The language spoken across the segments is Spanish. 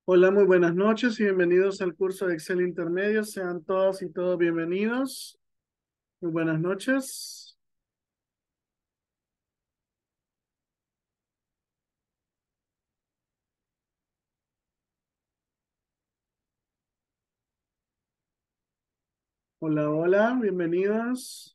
Hola, muy buenas noches y bienvenidos al curso de Excel Intermedio. Sean todas y todos bienvenidos. Muy buenas noches. Hola, hola, bienvenidos.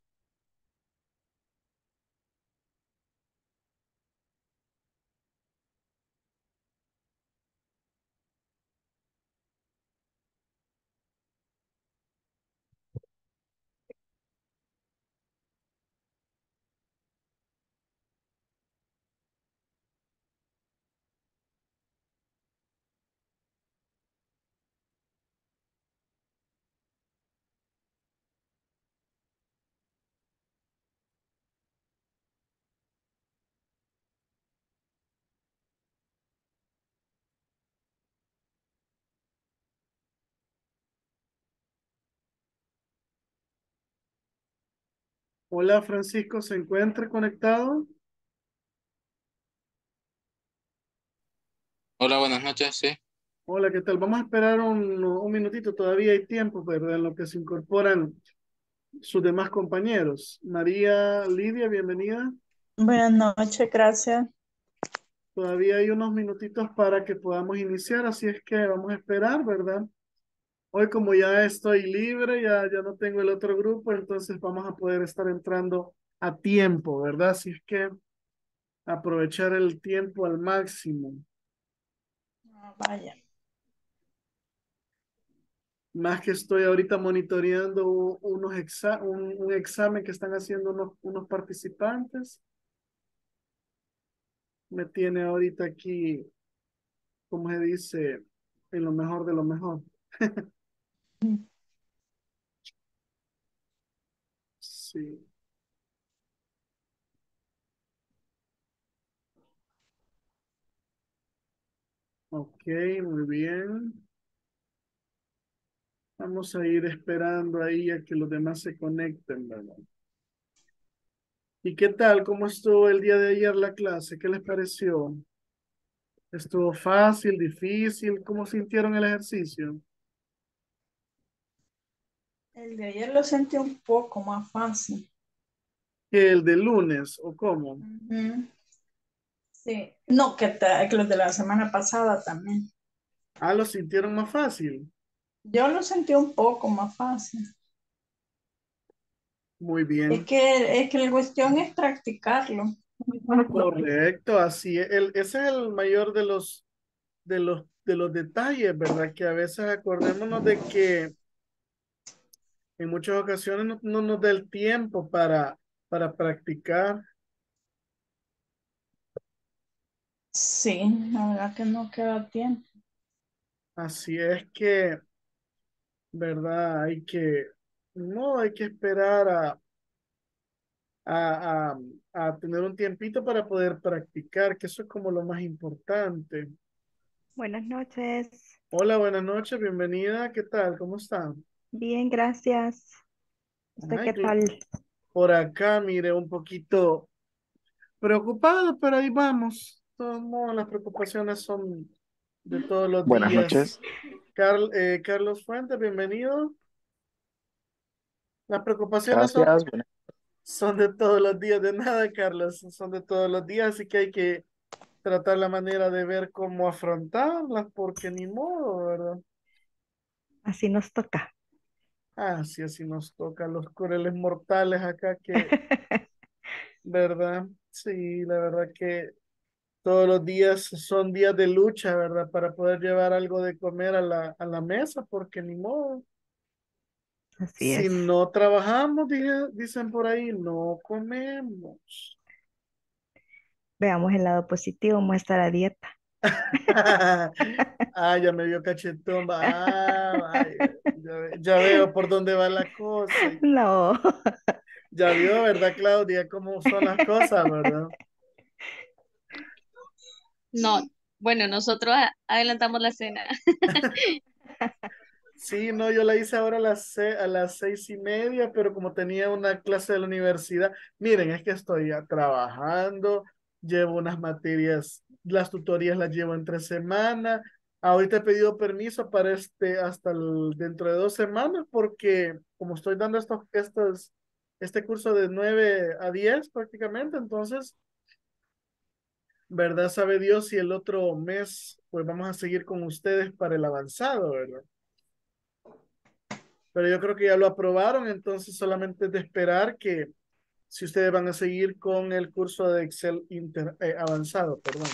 Hola, Francisco, ¿se encuentra conectado? Hola, buenas noches, sí. Hola, ¿qué tal? Vamos a esperar un minutito, todavía hay tiempo, ¿verdad? En lo que se incorporan sus demás compañeros. María Lidia, bienvenida. Buenas noches, gracias. Todavía hay unos minutitos para que podamos iniciar, así es que vamos a esperar, ¿verdad? Hoy como ya estoy libre, ya no tengo el otro grupo, entonces vamos a poder estar entrando a tiempo, ¿verdad? Así es que aprovechar el tiempo al máximo. Vaya. Más que estoy ahorita monitoreando un examen que están haciendo unos participantes, me tiene ahorita aquí, como se dice, en lo mejor de lo mejor. Sí, ok, muy bien. Vamos a ir esperando ahí a que los demás se conecten, ¿verdad? ¿Y qué tal? ¿Cómo estuvo el día de ayer la clase? ¿Qué les pareció? ¿Estuvo fácil, difícil? ¿Cómo sintieron el ejercicio? El de ayer lo sentí un poco más fácil. ¿Que el de lunes o cómo? Ujú. Sí. No, que los de la semana pasada también. Ah, lo sintieron más fácil. Yo lo sentí un poco más fácil. Muy Es bien. que, es que la cuestión es practicarlo. Correcto, así es. Ese es el mayor de los detalles, ¿verdad? Que a veces acordémonos de que en muchas ocasiones no nos da el tiempo para practicar. Sí, la verdad que no queda tiempo. Así es que, ¿verdad? No, hay que esperar a, a, a tener un tiempito para poder practicar, que eso es como lo más importante. Buenas noches. Hola, buenas noches, bienvenida, ¿qué tal? ¿Cómo está? Bien, gracias. ¿Usted Ay, qué tal? por acá, mire, un poquito preocupado, pero ahí vamos. De todos modos, las preocupaciones son de todos los Buenas días. noches. Carlos Fuentes, bienvenido. Las preocupaciones Gracias. son de todos los días, de nada, Carlos, son de todos los días, así que hay que tratar la manera de ver cómo afrontarlas, porque ni modo, ¿verdad? Así nos toca. Ah, sí, así nos toca los crueles mortales acá que, ¿verdad? Sí, la verdad que todos los días son días de lucha, ¿verdad? Para poder llevar algo de comer a la mesa, porque ni modo. Así Si es. no trabajamos, dicen por ahí, no comemos. Veamos el lado positivo, muestra la dieta. Ah, ya me vio cachetón. Vaya, ya veo por dónde va la cosa. No. Ya vio, ¿verdad, Claudia? Cómo son las cosas, ¿verdad? No, bueno, nosotros adelantamos la cena. Sí, no, yo la hice ahora a las 6:30, pero como tenía una clase de la universidad, miren, es que estoy ya trabajando, llevo unas materias, las tutorías las llevo entre semana, Ahorita he pedido permiso para dentro de 2 semanas porque como estoy dando este curso de 9 a 10 prácticamente, entonces, ¿verdad? Sabe Dios si el otro mes pues vamos a seguir con ustedes para el avanzado, ¿verdad? Pero yo creo que ya lo aprobaron, entonces solamente es de esperar que si ustedes van a seguir con el curso de Excel avanzado, perdón.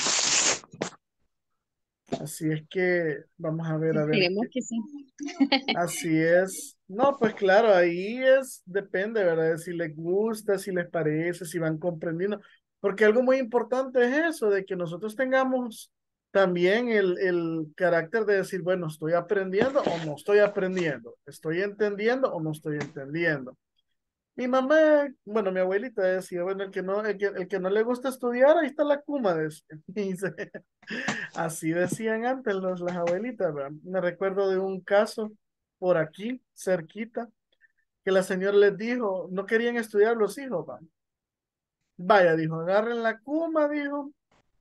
Así es que vamos a ver Esperemos qué. que sí. Así es. No, pues claro, depende, ¿verdad? De si les gusta, si les parece, si van comprendiendo. Porque algo muy importante es eso, de que nosotros tengamos también el carácter de decir, bueno, estoy aprendiendo o no estoy aprendiendo, estoy entendiendo o no estoy entendiendo. Mi mamá, bueno, mi abuelita decía, bueno, el que no le gusta estudiar, ahí está la cuma, decía. Dice, así decían antes las abuelitas, ¿verdad? Me recuerdo de un caso por aquí, cerquita, que la señora les dijo, no querían estudiar los hijos, ¿va? Vaya, dijo, agarren la cuma, dijo,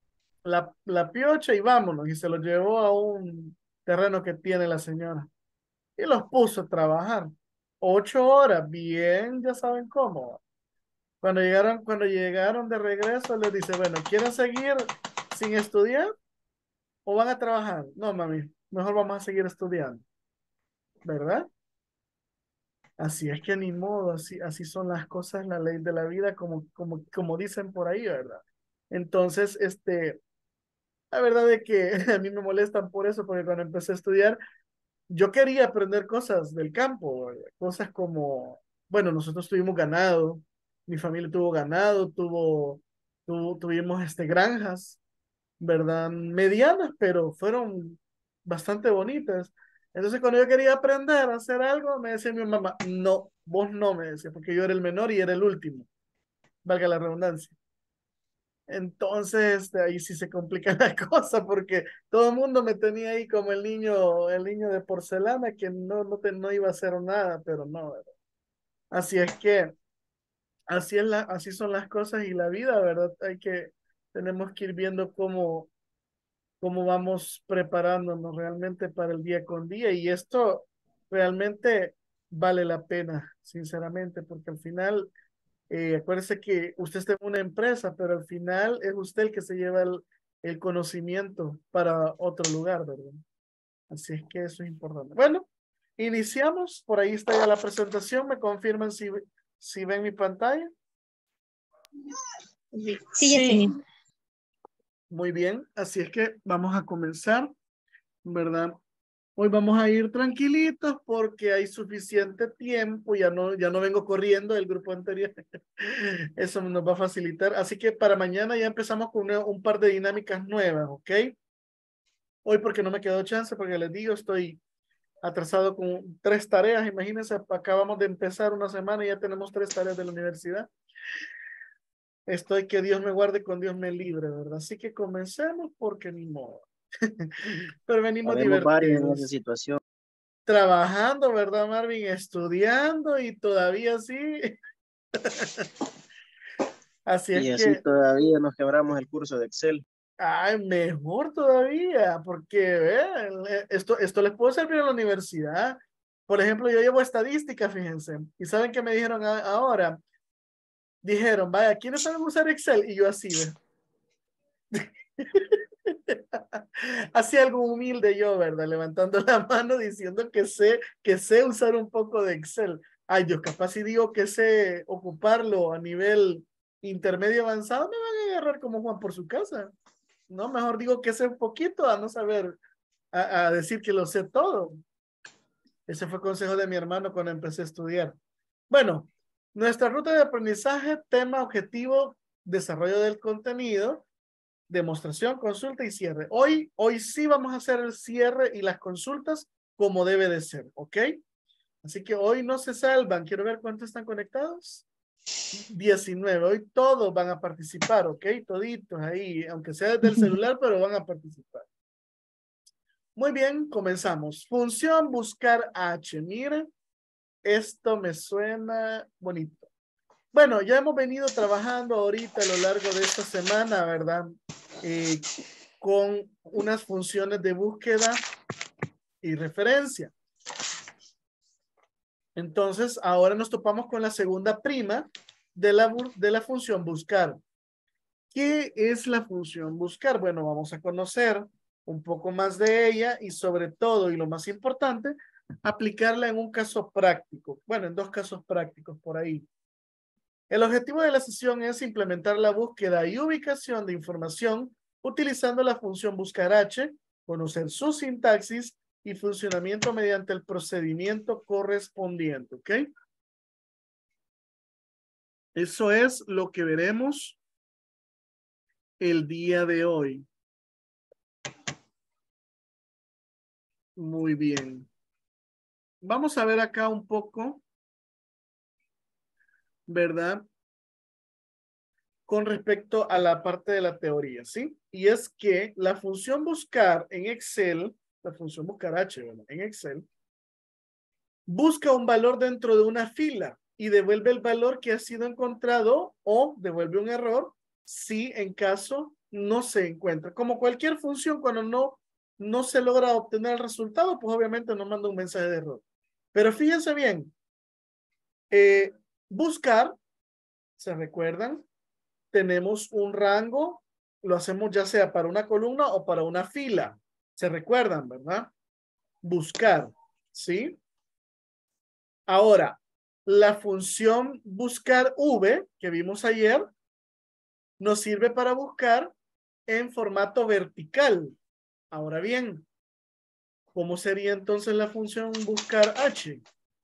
la piocha y vámonos. Y se los llevó a un terreno que tiene la señora. Y los puso a trabajar. 8 horas, bien, ya saben cómo, ¿va? Cuando llegaron de regreso, les dice, bueno, ¿quieren seguir sin estudiar o van a trabajar? No, mami, mejor vamos a seguir estudiando, ¿verdad? Así es que ni modo, así son las cosas, la ley de la vida, como dicen por ahí, ¿verdad? Entonces, la verdad es que a mí me molestan por eso, porque cuando empecé a estudiar, yo quería aprender cosas del campo, ¿verdad? Cosas como, bueno, nosotros tuvimos ganado, mi familia tuvo ganado, tuvimos granjas, ¿verdad? Medianas, pero fueron bastante bonitas. Entonces, cuando yo quería aprender a hacer algo, me decía mi mamá, no, vos no, me decía, porque yo era el menor y era el último, valga la redundancia. Entonces, ahí sí se complica la cosa, porque todo el mundo me tenía ahí como el niño de porcelana que no iba a hacer nada, pero no, ¿verdad? Así es que, así son las cosas y la vida, ¿verdad? Tenemos que ir viendo cómo vamos preparándonos realmente para el día con día. Y esto realmente vale la pena, sinceramente, porque al final, acuérdese que usted está en una empresa, pero al final es usted el que se lleva el conocimiento para otro lugar, ¿verdad? Así es que eso es importante. Bueno, iniciamos. Por ahí está ya la presentación. ¿Me confirman si ven mi pantalla? Sí, ya Sí, sí. Muy bien. Así es que vamos a comenzar, ¿verdad? Hoy vamos a ir tranquilitos porque hay suficiente tiempo, ya no vengo corriendo del grupo anterior. Eso nos va a facilitar. Así que para mañana ya empezamos con un par de dinámicas nuevas, ¿ok? Hoy porque no me quedó chance, porque les digo, estoy atrasado con 3 tareas. Imagínense, acabamos de empezar una semana y ya tenemos 3 tareas de la universidad. Estoy que Dios me guarde, con Dios me libre, ¿verdad? Así que comencemos porque ni modo. Pero venimos Habemos varios en esa divertidos. situación Trabajando, ¿verdad, Marvin? Estudiando y todavía sí. Así y es así que, todavía nos quebramos el curso de Excel. ay, mejor todavía, porque vean, esto les puede servir a la universidad. Por ejemplo, yo llevo estadística, fíjense, y ¿saben qué me dijeron ahora? Dijeron, vaya, ¿quiénes saben usar Excel? Y yo así, ¿ve? Así algo humilde yo, ¿verdad? Levantando la mano diciendo que sé usar un poco de Excel. Ay, Dios, capaz si digo que sé ocuparlo a nivel intermedio avanzado, me van a agarrar como Juan por su casa. No, mejor digo que sé un poquito a no saber, a decir que lo sé todo. Ese fue consejo de mi hermano cuando empecé a estudiar. Bueno, nuestra ruta de aprendizaje, tema, objetivo, desarrollo del contenido, demostración, consulta y cierre. Hoy sí vamos a hacer el cierre y las consultas como debe de ser, ¿ok? Así que hoy no se salvan. Quiero ver cuántos están conectados. 19. Hoy todos van a participar, ¿ok? Toditos ahí, aunque sea desde el celular, pero van a participar. Muy bien, comenzamos. Función buscar H. Miren, esto me suena bonito. Bueno, ya hemos venido trabajando ahorita a lo largo de esta semana, ¿verdad? con unas funciones de búsqueda y referencia. Entonces, ahora nos topamos con la segunda prima de la función buscar. ¿Qué es la función buscar? Bueno, vamos a conocer un poco más de ella y sobre todo, y lo más importante, aplicarla en un caso práctico. Bueno, en dos casos prácticos por ahí. El objetivo de la sesión es implementar la búsqueda y ubicación de información utilizando la función buscar H, conocer su sintaxis y funcionamiento mediante el procedimiento correspondiente, ¿ok? Eso es lo que veremos el día de hoy. Muy bien. Vamos a ver acá un poco, ¿verdad? Con respecto a la parte de la teoría, ¿sí? Y es que la función buscar en Excel, la función buscar H, ¿verdad? En Excel, busca un valor dentro de una fila y devuelve el valor que ha sido encontrado o devuelve un error si en caso no se encuentra. Como cualquier función, cuando no se logra obtener el resultado, pues obviamente nos manda un mensaje de error. Pero fíjense bien, buscar, ¿se recuerdan? Tenemos un rango, lo hacemos ya sea para una columna o para una fila. ¿Se recuerdan, verdad? Buscar, ¿sí? Ahora, la función buscar v que vimos ayer nos sirve para buscar en formato vertical. Ahora bien, ¿cómo sería entonces la función buscar h?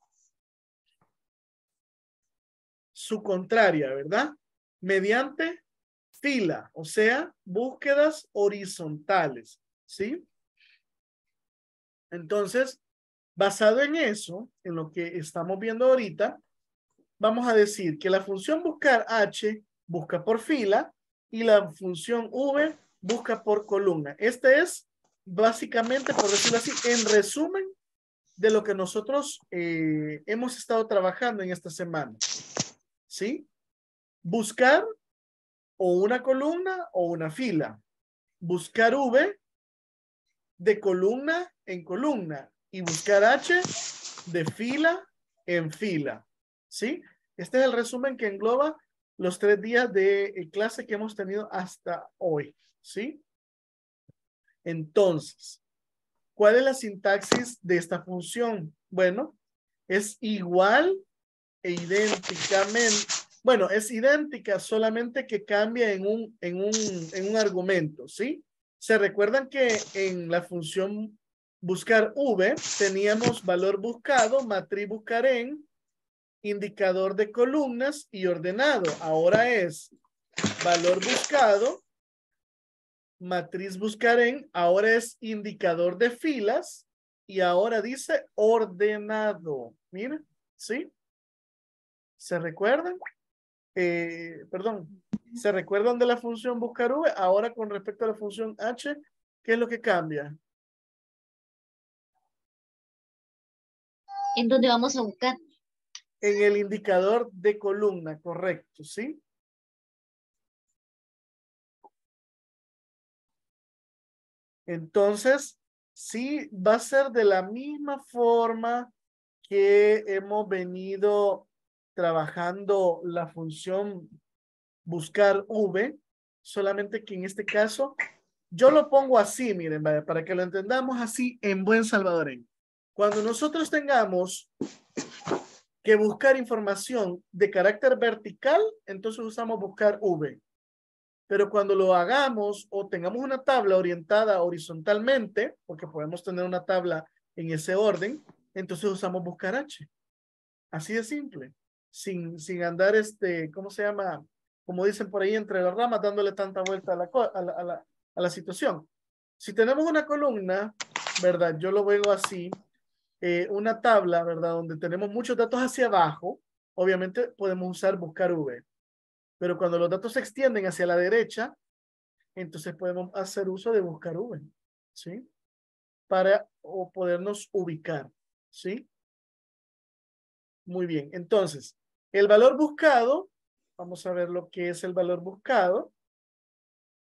Su contraria, ¿verdad? Mediante fila, o sea, búsquedas horizontales, ¿sí? Entonces, basado en eso, en lo que estamos viendo ahorita, vamos a decir que la función buscar h busca por fila y la función v busca por columna. Este es básicamente, por decirlo así, en resumen de lo que nosotros hemos estado trabajando en esta semana. ¿Sí? Buscar o una columna o una fila. Buscar v de columna en columna y buscar h de fila en fila. ¿Sí? Este es el resumen que engloba los 3 días de clase que hemos tenido hasta hoy. ¿Sí? Entonces, ¿cuál es la sintaxis de esta función? Bueno, es igual e idénticamente. Bueno, es idéntica, solamente que cambia en un argumento, ¿sí? ¿Se recuerdan que en la función buscar v teníamos valor buscado, matriz buscar en, indicador de columnas y ordenado? Ahora es valor buscado, matriz buscar en, ahora es indicador de filas y ahora dice ordenado. Miren, ¿sí? ¿Se recuerdan? Perdón, ¿se recuerdan de la función buscar v? Ahora con respecto a la función h, ¿qué es lo que cambia? ¿En dónde vamos a buscar? En el indicador de columna, correcto, ¿sí? Entonces, sí, va a ser de la misma forma que hemos venido trabajando la función buscar v, solamente que en este caso yo lo pongo así, miren, vaya, para que lo entendamos así en buen salvadoreño. Cuando nosotros tengamos que buscar información de carácter vertical, entonces usamos buscar v. Pero cuando lo hagamos o tengamos una tabla orientada horizontalmente, porque podemos tener una tabla en ese orden, entonces usamos buscar h. Así de simple. Sin andar, ¿cómo se llama? Como dicen por ahí, entre las ramas, dándole tanta vuelta a la situación. Si tenemos una columna, ¿verdad? Yo lo veo así, una tabla, ¿verdad? Donde tenemos muchos datos hacia abajo, obviamente podemos usar buscar v. Pero cuando los datos se extienden hacia la derecha, entonces podemos hacer uso de buscar v, ¿sí? Para podernos ubicar, ¿sí? Muy bien, entonces, el valor buscado, vamos a ver lo que es el valor buscado.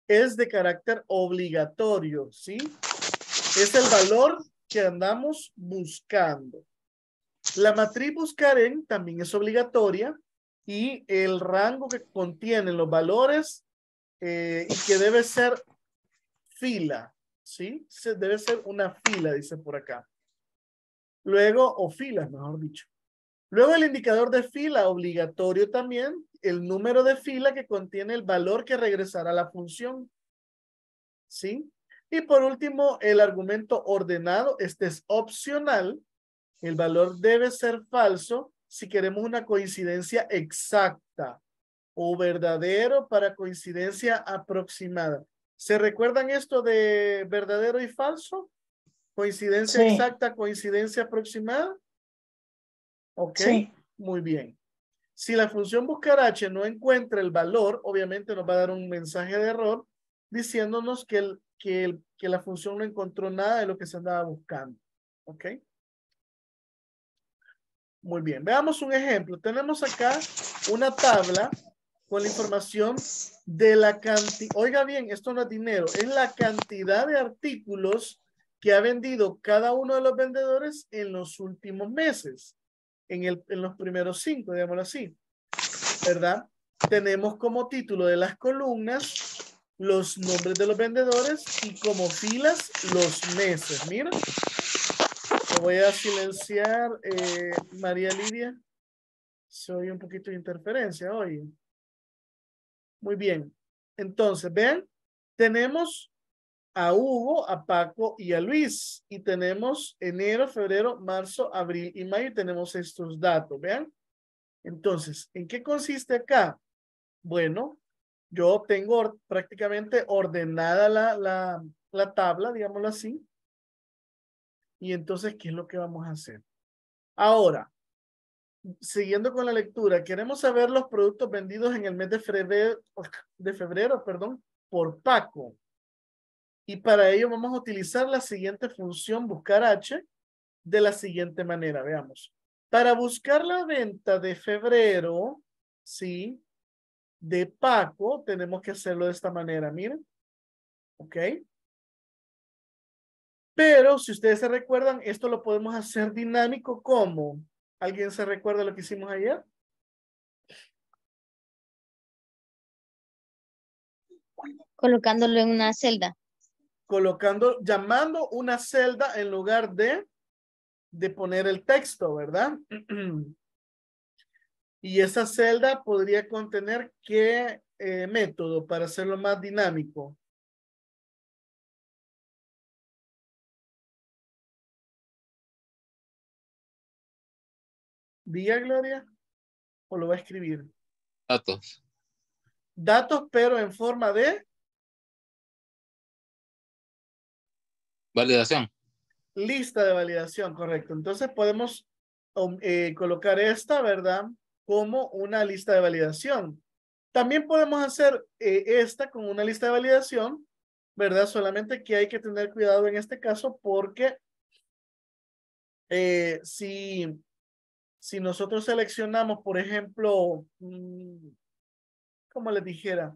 es de carácter obligatorio, ¿sí? Es el valor que andamos buscando. La matriz buscar en también es obligatoria y el rango que contienen los valores y que debe ser fila, ¿sí? Debe ser una fila, dice por acá. Luego, o filas, mejor dicho. Luego el indicador de fila obligatorio también, el número de fila que contiene el valor que regresará a la función, ¿sí? Y por último, el argumento ordenado, este es opcional. El valor debe ser falso si queremos una coincidencia exacta o verdadero para coincidencia aproximada. ¿Se recuerdan esto de verdadero y falso? Coincidencia Sí, exacta, coincidencia aproximada. Ok, sí. muy bien. Si la función buscar h no encuentra el valor, obviamente nos va a dar un mensaje de error diciéndonos que la función no encontró nada de lo que se andaba buscando. Ok. Muy bien, veamos un ejemplo. Tenemos acá una tabla con la información de la cantidad. Oiga bien, esto no es dinero, es la cantidad de artículos que ha vendido cada uno de los vendedores en los últimos meses, en los primeros 5, digámoslo así, ¿verdad? Tenemos como título de las columnas los nombres de los vendedores y como filas los meses. Mira. Lo voy a silenciar, María Lidia. Se oye un poquito de interferencia hoy. Muy bien. Entonces, vean, tenemos a Hugo, a Paco y a Luis. Y tenemos enero, febrero, marzo, abril y mayo. Y tenemos estos datos, vean. Entonces, ¿en qué consiste acá? Bueno, yo tengo prácticamente ordenada la tabla, digámoslo así. Y entonces, ¿qué es lo que vamos a hacer? Ahora, siguiendo con la lectura, queremos saber los productos vendidos en el mes de febrero, perdón, por Paco. Y para ello vamos a utilizar la siguiente función buscar H de la siguiente manera, veamos. Para buscar la venta de febrero, sí, de Paco, tenemos que hacerlo de esta manera, miren. ¿Ok? Pero si ustedes se recuerdan, esto lo podemos hacer dinámico como. ¿Alguien se recuerda lo que hicimos ayer? Colocándolo en una celda. Llamando una celda en lugar de poner el texto, ¿verdad? Y esa celda podría contener qué método para hacerlo más dinámico. Diga, Gloria, o lo va a escribir. Datos. Datos, pero en forma de Validación. lista de validación, correcto. Entonces podemos colocar esta, ¿verdad? Como una lista de validación. También podemos hacer esta con una lista de validación, ¿verdad? Solamente que hay que tener cuidado en este caso porque si nosotros seleccionamos, por ejemplo, como les dijera,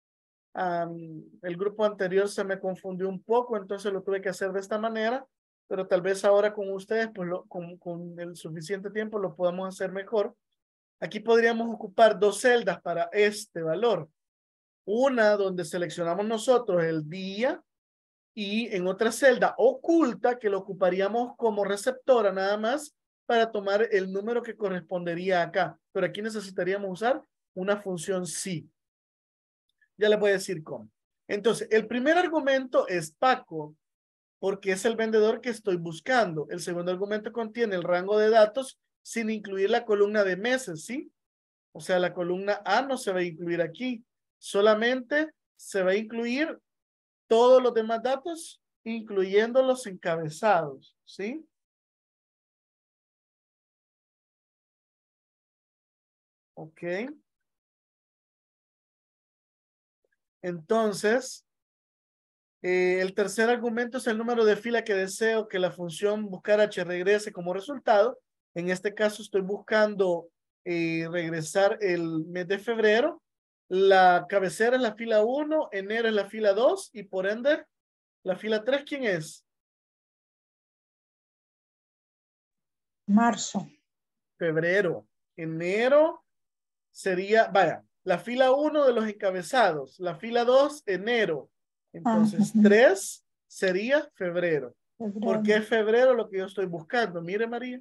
el grupo anterior se me confundió un poco, entonces lo tuve que hacer de esta manera, pero tal vez ahora con ustedes, pues con el suficiente tiempo lo podamos hacer mejor. Aquí podríamos ocupar dos celdas para este valor. Una donde seleccionamos nosotros el día y en otra celda oculta que lo ocuparíamos como receptora nada más para tomar el número que correspondería acá. Pero aquí necesitaríamos usar una función sí. Ya les voy a decir cómo. Entonces, el primer argumento es Paco, porque es el vendedor que estoy buscando. El segundo argumento contiene el rango de datos sin incluir la columna de meses, ¿sí? O sea, la columna A no se va a incluir aquí. Solamente se va a incluir todos los demás datos, incluyendo los encabezados, ¿sí? Ok. Entonces, el tercer argumento es el número de fila que deseo que la función buscar H regrese como resultado. En este caso estoy buscando regresar el mes de febrero. La cabecera es la fila 1, enero es la fila 2 y por ende la fila 3, ¿quién es? Marzo. Febrero. Enero sería, vaya, la fila 1 de los encabezados, la fila 2, enero. Entonces, 3 sería febrero. ¿Por qué es febrero lo que yo estoy buscando? Mire, María.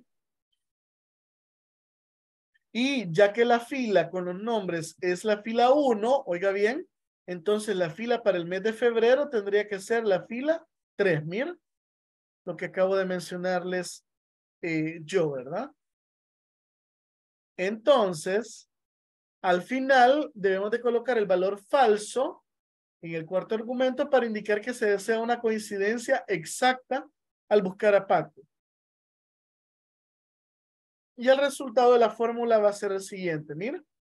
Y ya que la fila con los nombres es la fila 1, oiga bien, entonces la fila para el mes de febrero tendría que ser la fila 3. Mira lo que acabo de mencionarles yo, ¿verdad? Entonces, al final debemos de colocar el valor falso en el cuarto argumento para indicar que se desea una coincidencia exacta al buscar a Paco. Y el resultado de la fórmula va a ser el siguiente, mira.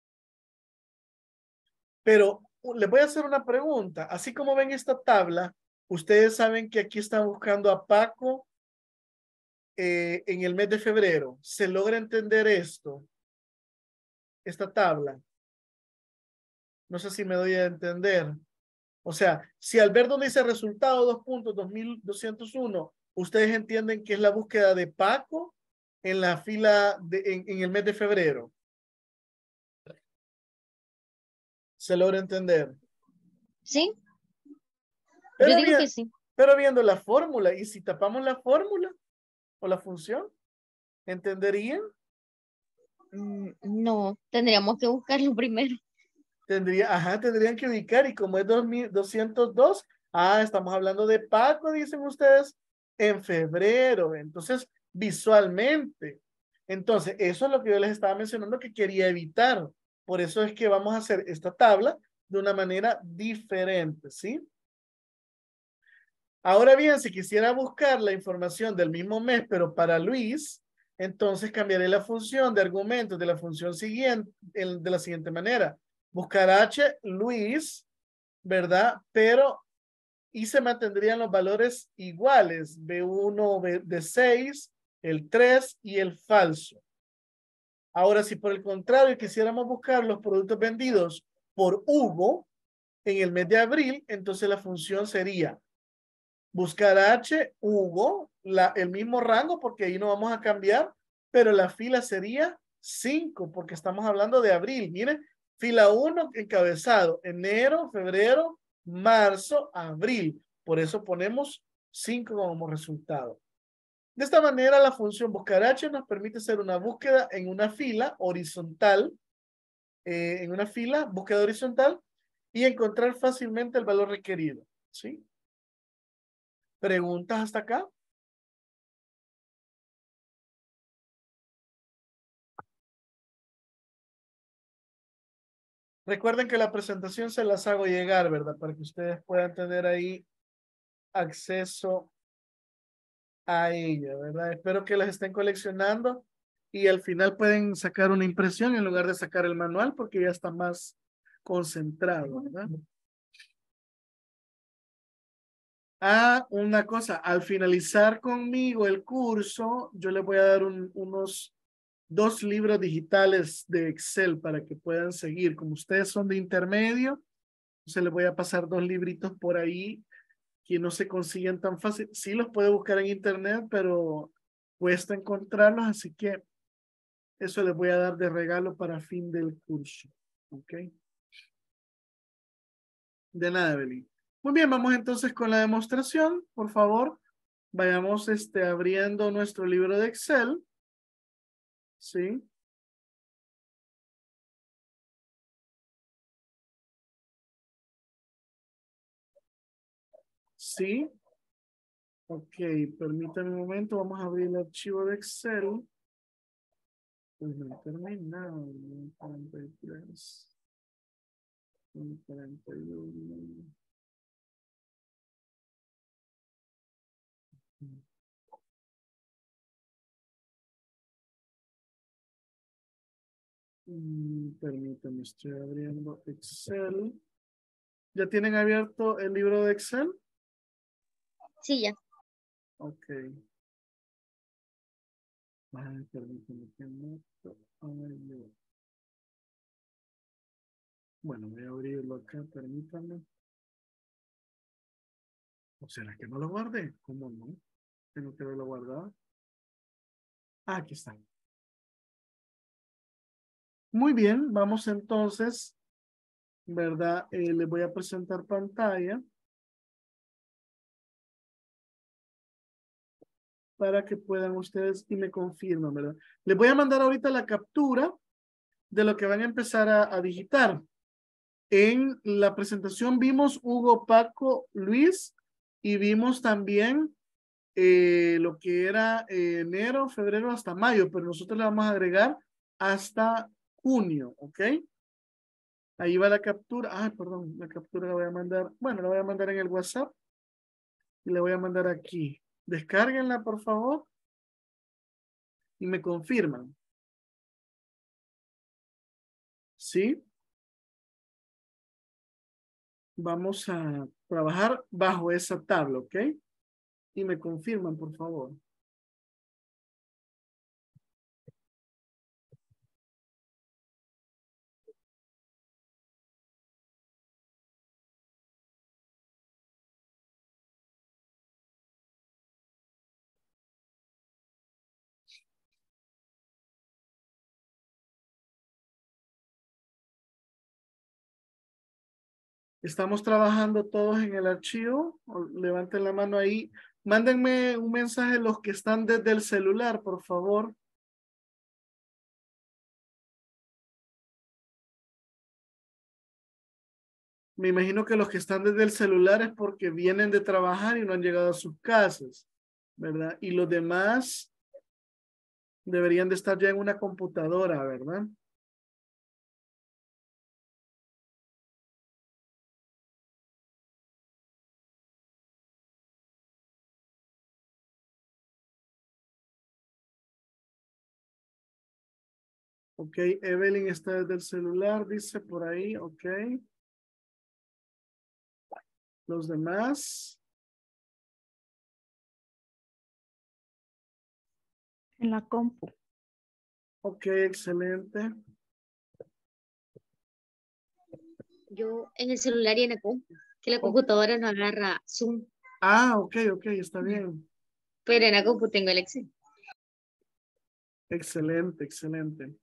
Pero les voy a hacer una pregunta. Así como ven esta tabla, ustedes saben que aquí están buscando a Paco en el mes de febrero. ¿Se logra entender esto? Esta tabla. No sé si me doy a entender. O sea, si al ver donde dice resultado 2.2201, ustedes entienden que es la búsqueda de Paco en la fila en el mes de febrero. ¿Se logra entender? ¿Sí? Pero, Yo digo que sí. pero viendo la fórmula, y si tapamos la fórmula o la función, ¿entenderían? No, tendríamos que buscarlo primero. Tendrían que ubicar, y como es 2202, estamos hablando de Paco, dicen ustedes, en febrero. Entonces, visualmente. Entonces, eso es lo que yo les estaba mencionando que quería evitar. Por eso es que vamos a hacer esta tabla de una manera diferente, ¿sí? Ahora bien, si quisiera buscar la información del mismo mes, pero para Luis, entonces cambiaré la función de argumentos de la función siguiente, de la siguiente manera. Buscar H, Luis, ¿verdad? Pero, y se mantendrían los valores iguales, B1 de 6, el 3 y el falso. Ahora, si por el contrario quisiéramos buscar los productos vendidos por Hugo en el mes de abril, entonces la función sería buscar H, Hugo, el mismo rango, porque ahí no vamos a cambiar, pero la fila sería 5, porque estamos hablando de abril. Miren, fila 1 encabezado, enero, febrero, marzo, abril. Por eso ponemos 5 como resultado. De esta manera, la función buscar H nos permite hacer una búsqueda en una fila horizontal, búsqueda horizontal, y encontrar fácilmente el valor requerido. ¿Sí? ¿Preguntas hasta acá? Recuerden que la presentación se las hago llegar, ¿verdad? Para que ustedes puedan tener ahí acceso a ella, ¿verdad? Espero que las estén coleccionando y al final pueden sacar una impresión en lugar de sacar el manual porque ya está más concentrado, ¿verdad? Una cosa, al finalizar conmigo el curso, yo les voy a dar unos 2 libros digitales de Excel para que puedan seguir. Como ustedes son de intermedio, se les voy a pasar 2 libritos por ahí que no se consiguen tan fácil. Sí los puede buscar en internet, pero cuesta encontrarlos, así que eso les voy a dar de regalo para fin del curso. ¿Ok? De nada, Evelyn. Muy bien, vamos entonces con la demostración. Por favor, vayamos abriendo nuestro libro de Excel. ¿Sí? Sí. Ok, permítame un momento. Vamos a abrir el archivo de Excel. Pues no he terminado. 43. 41. Permítame, estoy abriendo Excel. ¿Ya tienen abierto el libro de Excel? Sí, ya. Ok. Ay, permítame que no. Ay, no. Bueno, voy a abrirlo acá, permítanme. ¿O será que no lo guardé? ¿Cómo no? Tengo que haberlo guardado. Ah, aquí está. Muy bien, vamos entonces, ¿verdad? Les voy a presentar pantalla para que puedan ustedes y me confirmen, ¿verdad? Les voy a mandar ahorita la captura de lo que van a empezar a digitar. En la presentación vimos Hugo, Paco, Luis y vimos también lo que era enero, febrero hasta mayo, pero nosotros le vamos a agregar hasta junio, ¿ok? Ahí va la captura. Ah, perdón, la captura la voy a mandar. Bueno, la voy a mandar en el WhatsApp y la voy a mandar aquí. Descárguenla, por favor, y me confirman. ¿Sí? Vamos a trabajar bajo esa tabla, ¿ok? Y me confirman, por favor. Estamos trabajando todos en el archivo. Levanten la mano ahí. Mándenme un mensaje los que están desde el celular, por favor. Me imagino que los que están desde el celular es porque vienen de trabajar y no han llegado a sus casas, ¿verdad? Y los demás deberían de estar ya en una computadora, ¿verdad? Ok, Evelyn está desde el celular, dice por ahí, ok. Los demás, En la compu. ok, excelente. Yo en el celular y en la compu, que la Oh, computadora no agarra Zoom, ah, ok, está bien. pero en la compu tengo el Excel. Excelente, excelente.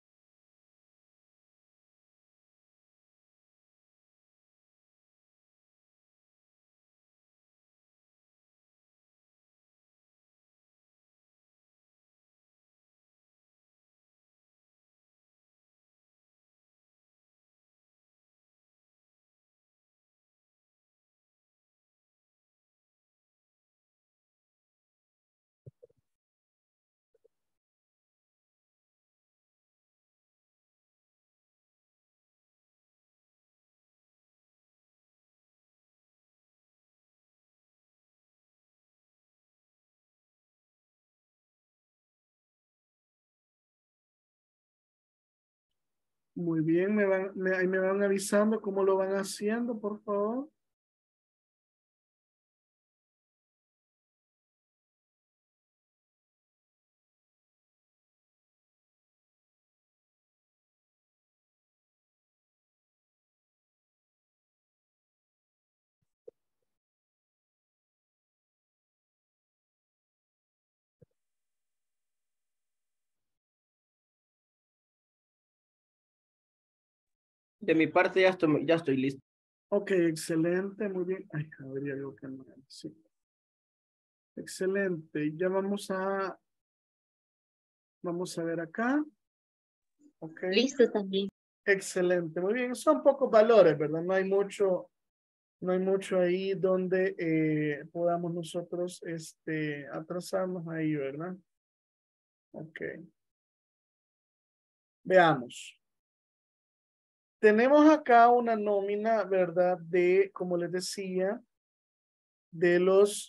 Muy bien, ahí me van avisando cómo lo van haciendo, por favor. De mi parte ya estoy listo. Ok, excelente, muy bien. Ay, habría algo que no. Sí. Excelente, ya vamos a ver acá. Ok, Listo también. excelente, muy bien. Son pocos valores, ¿verdad? No hay mucho ahí donde podamos nosotros atrasarnos ahí, ¿verdad? Ok, veamos. Tenemos acá una nómina, ¿verdad? De, como les decía, de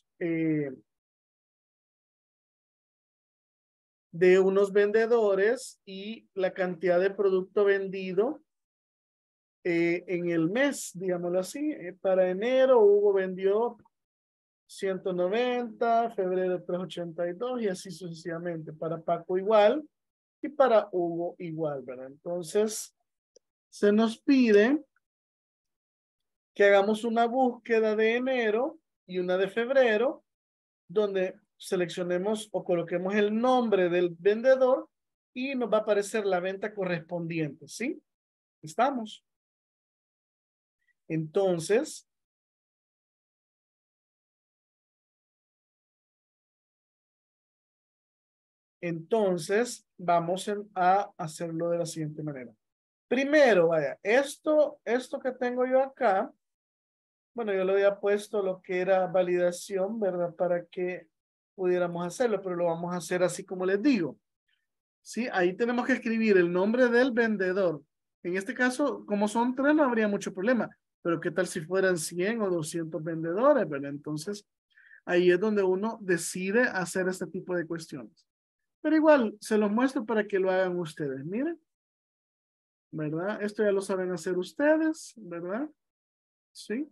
de unos vendedores y la cantidad de producto vendido en el mes, digámoslo así. Para enero, Hugo vendió 190, febrero 382 y así sucesivamente. Para Paco igual y para Hugo igual, ¿verdad? Entonces, se nos pide que hagamos una búsqueda de enero y una de febrero, donde seleccionemos o coloquemos el nombre del vendedor y nos va a aparecer la venta correspondiente, ¿sí? ¿Estamos? Entonces, vamos a hacerlo de la siguiente manera. Primero, vaya, esto que tengo yo acá, bueno, yo le había puesto lo que era validación, ¿verdad? Para que pudiéramos hacerlo, pero lo vamos a hacer así como les digo. Sí, ahí tenemos que escribir el nombre del vendedor. En este caso, como son 3, no habría mucho problema. Pero ¿qué tal si fueran 100 o 200 vendedores, ¿verdad? Entonces, ahí es donde uno decide hacer este tipo de cuestiones. Pero igual, se los muestro para que lo hagan ustedes. Miren, ¿verdad? Esto ya lo saben hacer ustedes, ¿verdad? Sí.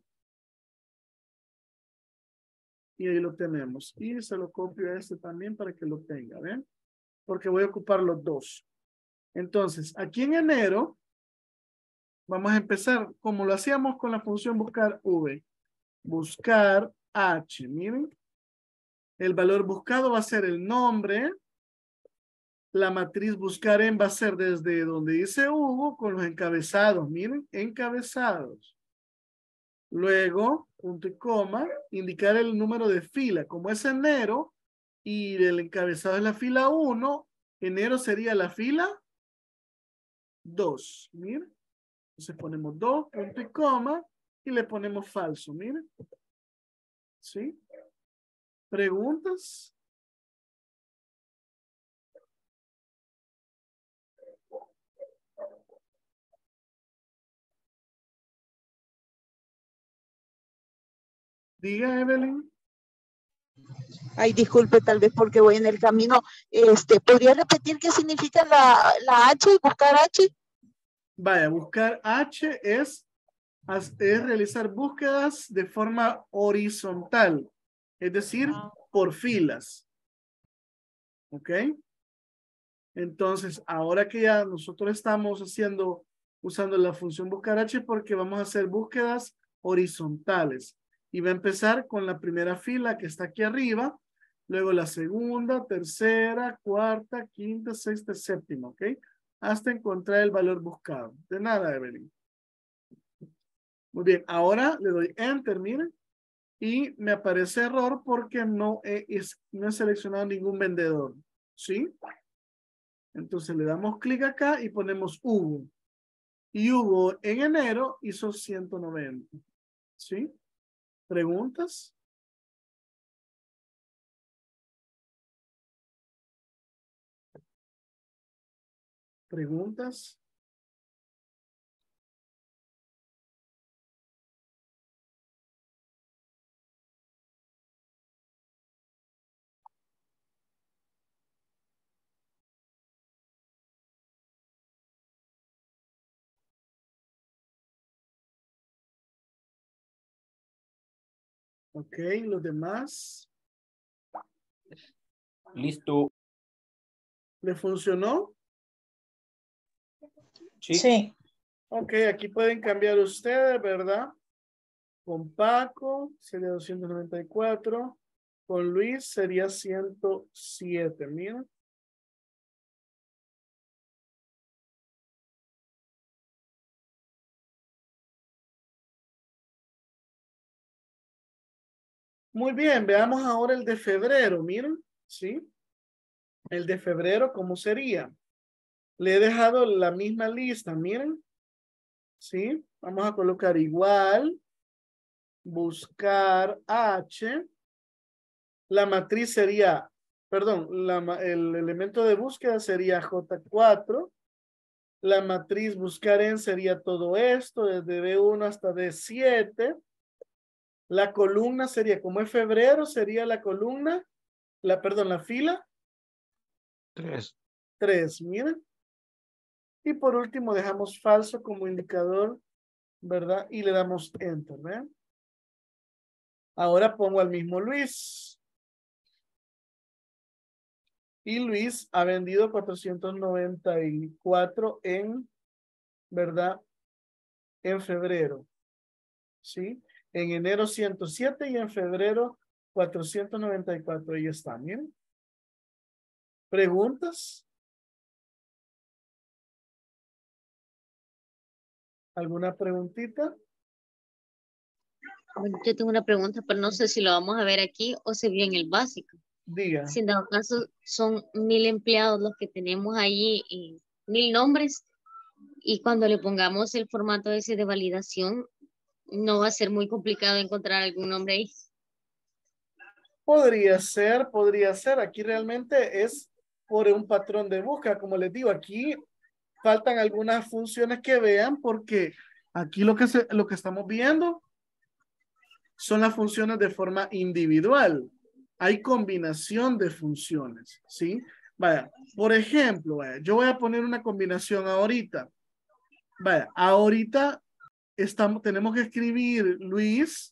Y ahí lo tenemos. Y se lo copio a este también para que lo tenga, ¿ven? Porque voy a ocupar los dos. Entonces, aquí en enero, vamos a empezar como lo hacíamos con la función buscar V. Buscar H, miren. El valor buscado va a ser el nombre. La matriz buscar en va a ser desde donde dice Hugo con los encabezados, miren, encabezados. Luego, punto y coma, indicar el número de fila. Como es enero y el encabezado es la fila 1, enero sería la fila 2, miren. Entonces ponemos 2, punto y coma, y le ponemos falso, miren. ¿Sí? ¿Preguntas? Diga, Evelyn. Ay, disculpe, tal vez porque voy en el camino. ¿Podría repetir qué significa la H y buscar H? Vaya, buscar H es realizar búsquedas de forma horizontal, es decir, por filas. ¿Ok? Entonces, ahora que ya nosotros estamos usando la función buscar H porque vamos a hacer búsquedas horizontales. Y va a empezar con la primera fila que está aquí arriba, luego la segunda, tercera, cuarta, quinta, sexta, séptima, ¿ok? Hasta encontrar el valor buscado. De nada, Evelyn. Muy bien, ahora le doy Enter, miren. Y me aparece error porque no he seleccionado ningún vendedor. ¿Sí? Entonces le damos clic acá y ponemos Hugo. Y Hugo en enero hizo 190. ¿Sí? ¿Preguntas? ¿Preguntas? Ok, los demás. Listo. ¿Le funcionó? Sí. Sí. Ok, aquí pueden cambiar ustedes, ¿verdad? Con Paco sería 294. Con Luis sería 107. Mira. Muy bien, veamos ahora el de febrero. Miren, ¿sí? El de febrero, ¿cómo sería? Le he dejado la misma lista, miren. ¿Sí? Vamos a colocar igual. Buscar H. La matriz sería, perdón, el elemento de búsqueda sería J4. La matriz buscar en sería todo esto, desde B1 hasta D7. La columna sería, como es febrero, sería la columna, la fila. 3, miren. Y por último dejamos falso como indicador, ¿verdad? Y le damos Enter, ¿ven? Ahora pongo al mismo Luis. Y Luis ha vendido 494 en, ¿verdad? en febrero, ¿sí? En enero 107 y en febrero 494. Ahí está, miren. ¿Preguntas? ¿Alguna preguntita? Bueno, yo tengo una pregunta, pero no sé si lo vamos a ver aquí o se vio en el básico. Diga. Si en dado caso son 1000 empleados los que tenemos ahí, 1000 nombres, y cuando le pongamos el formato ese de validación, no va a ser muy complicado encontrar algún nombre ahí. Podría ser, podría ser. Aquí realmente es por un patrón de búsqueda. Como les digo, aquí faltan algunas funciones que vean porque aquí lo que estamos viendo son las funciones de forma individual. Hay combinación de funciones, ¿sí? Vaya, por ejemplo, vaya, yo voy a poner una combinación ahorita. Vaya, ahorita tenemos que escribir Luis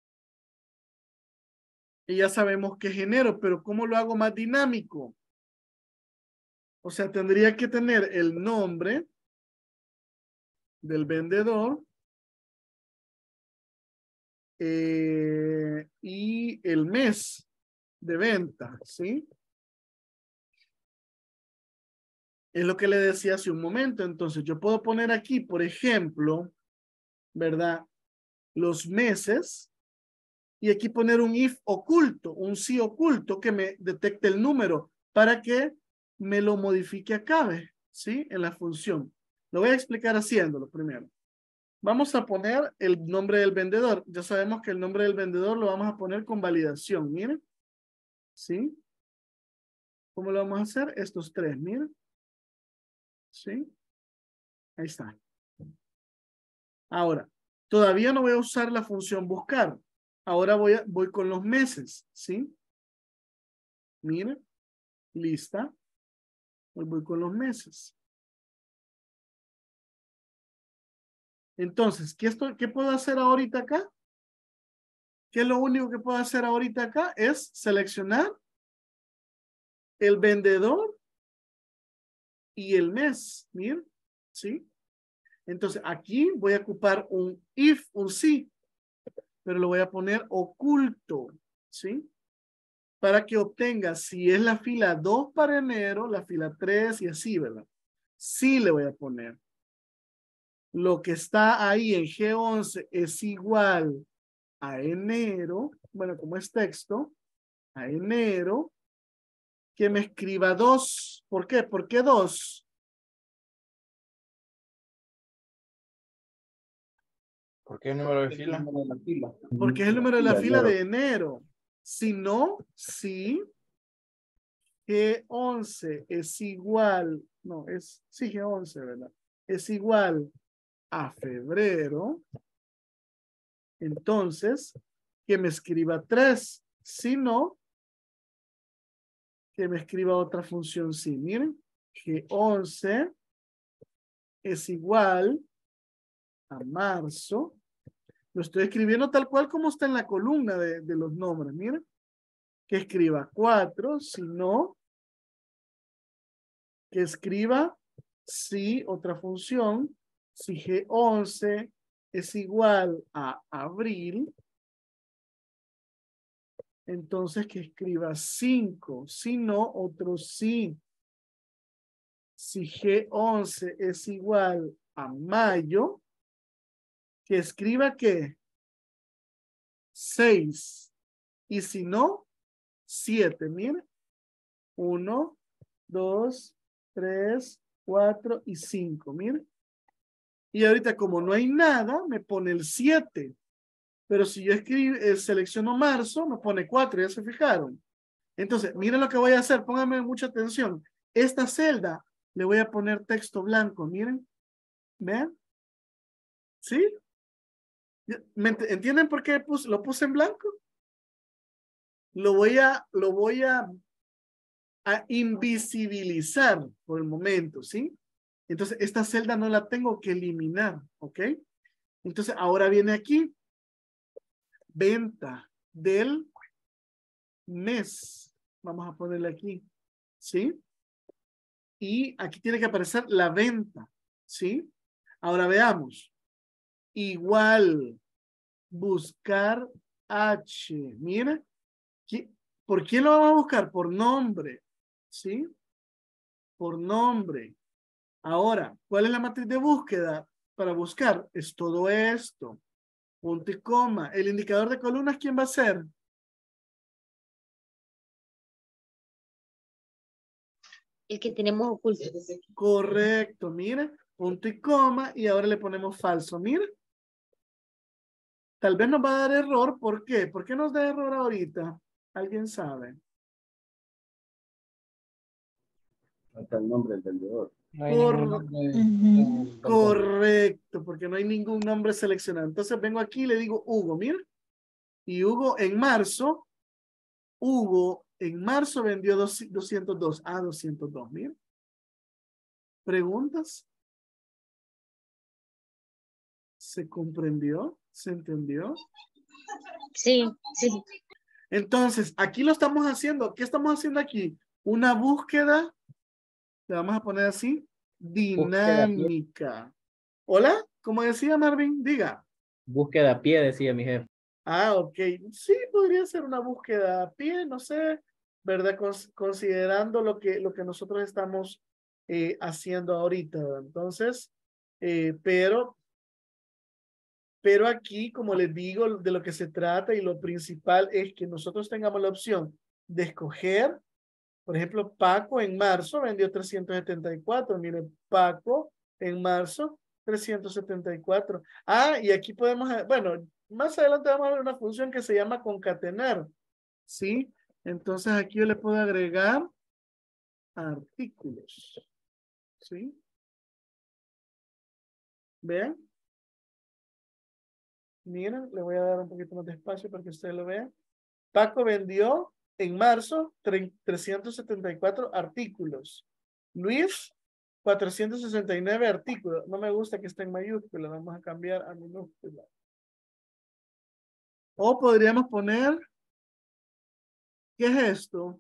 y ya sabemos qué género, pero ¿cómo lo hago más dinámico? O sea, tendría que tener el nombre del vendedor y el mes de venta, ¿sí? Es lo que le decía hace un momento. Entonces, yo puedo poner aquí, por ejemplo, ¿verdad? Los meses y aquí poner un if oculto, un sí oculto que me detecte el número para que me lo modifique acá, ¿sí? En la función. Lo voy a explicar haciéndolo primero. Vamos a poner el nombre del vendedor. Ya sabemos que el nombre del vendedor lo vamos a poner con validación. Miren. ¿Sí? ¿Cómo lo vamos a hacer? Estos tres, miren. ¿Sí? Ahí está. Ahora, todavía no voy a usar la función buscar. Ahora voy con los meses. ¿Sí? Miren. Lista. Voy con los meses. Entonces, ¿qué puedo hacer ahorita acá? ¿Qué es lo único que puedo hacer ahorita acá? Es seleccionar el vendedor y el mes. Miren. ¿Sí? Entonces, aquí voy a ocupar un if, un sí, pero lo voy a poner oculto. ¿Sí? Para que obtenga, si es la fila 2 para enero, la fila 3 y así, ¿verdad? Sí le voy a poner. Lo que está ahí en G11 es igual a enero, bueno, como es texto, a enero, que me escriba 2. ¿Por qué? ¿Por qué 2? ¿Por qué el número de fila? Porque es el número de la fila de enero. Si no, sí, G11 es igual, no, sí, G11, ¿verdad? Es igual a febrero. Entonces, que me escriba 3. Si no, que me escriba otra función. Sí, miren, G11 es igual a marzo. Lo estoy escribiendo tal cual como está en la columna de los nombres. Miren, que escriba 4. Si no, que escriba sí, otra función. Si G11 es igual a abril, entonces que escriba 5. Si no, otro sí. Si G11 es igual a mayo, que escriba ¿qué? 6. Y si no, 7. Mira. 1, 2, 3, 4 y 5. Mira. Y ahorita como no hay nada, me pone el 7. Pero si yo selecciono marzo, me pone 4. ¿Ya se fijaron? Entonces, miren lo que voy a hacer. Pónganme mucha atención. Esta celda le voy a poner texto blanco. Miren. ¿Vean? ¿Sí? ¿Entienden por qué lo puse en blanco? Lo voy a invisibilizar por el momento, ¿sí? Entonces, esta celda no la tengo que eliminar, ¿ok? Entonces, ahora viene aquí. Venta del mes. Vamos a ponerle aquí, ¿sí? Y aquí tiene que aparecer la venta, ¿sí? Ahora veamos. igual buscar H. Mira, ¿por quién lo vamos a buscar? Por nombre, ¿sí? Por nombre. Ahora, ¿cuál es la matriz de búsqueda para buscar? Es todo esto. Punto y coma. El indicador de columnas, ¿quién va a ser? El que tenemos oculto. Correcto, mira. Punto y coma y ahora le ponemos falso. Mira. Tal vez nos va a dar error. ¿Por qué? ¿Por qué nos da error ahorita? ¿Alguien sabe? Hasta el nombre del vendedor. No hay ningún nombre Correcto, porque no hay ningún nombre seleccionado. Entonces vengo aquí y le digo Hugo, mira. Y Hugo en marzo vendió 202. 202, mira. ¿Preguntas? ¿Se comprendió? ¿Se entendió? Sí, sí. Entonces, aquí lo estamos haciendo. ¿Qué estamos haciendo aquí? Una búsqueda, le vamos a poner así, Búsqueda a pie. dinámica. ¿Hola? ¿Cómo decía Marvin? Diga. Búsqueda a pie, decía mi jefe. Ok. Sí, podría ser una búsqueda a pie, no sé, ¿verdad? Considerando lo que nosotros estamos haciendo ahorita, ¿verdad? Entonces, pero aquí, como les digo, de lo que se trata y lo principal es que nosotros tengamos la opción de escoger. Por ejemplo, Paco en marzo vendió 374. Mire, Paco en marzo 374. Y aquí podemos, bueno, más adelante vamos a ver una función que se llama concatenar. ¿Sí? Entonces aquí yo le puedo agregar artículos. ¿Sí? ¿Vean? Miren, le voy a dar un poquito más de espacio para que ustedes lo vean. Paco vendió en marzo 374 artículos. Luis, 469 artículos. No me gusta que esté en mayúscula. Vamos a cambiar a minúscula. O podríamos poner, ¿qué es esto?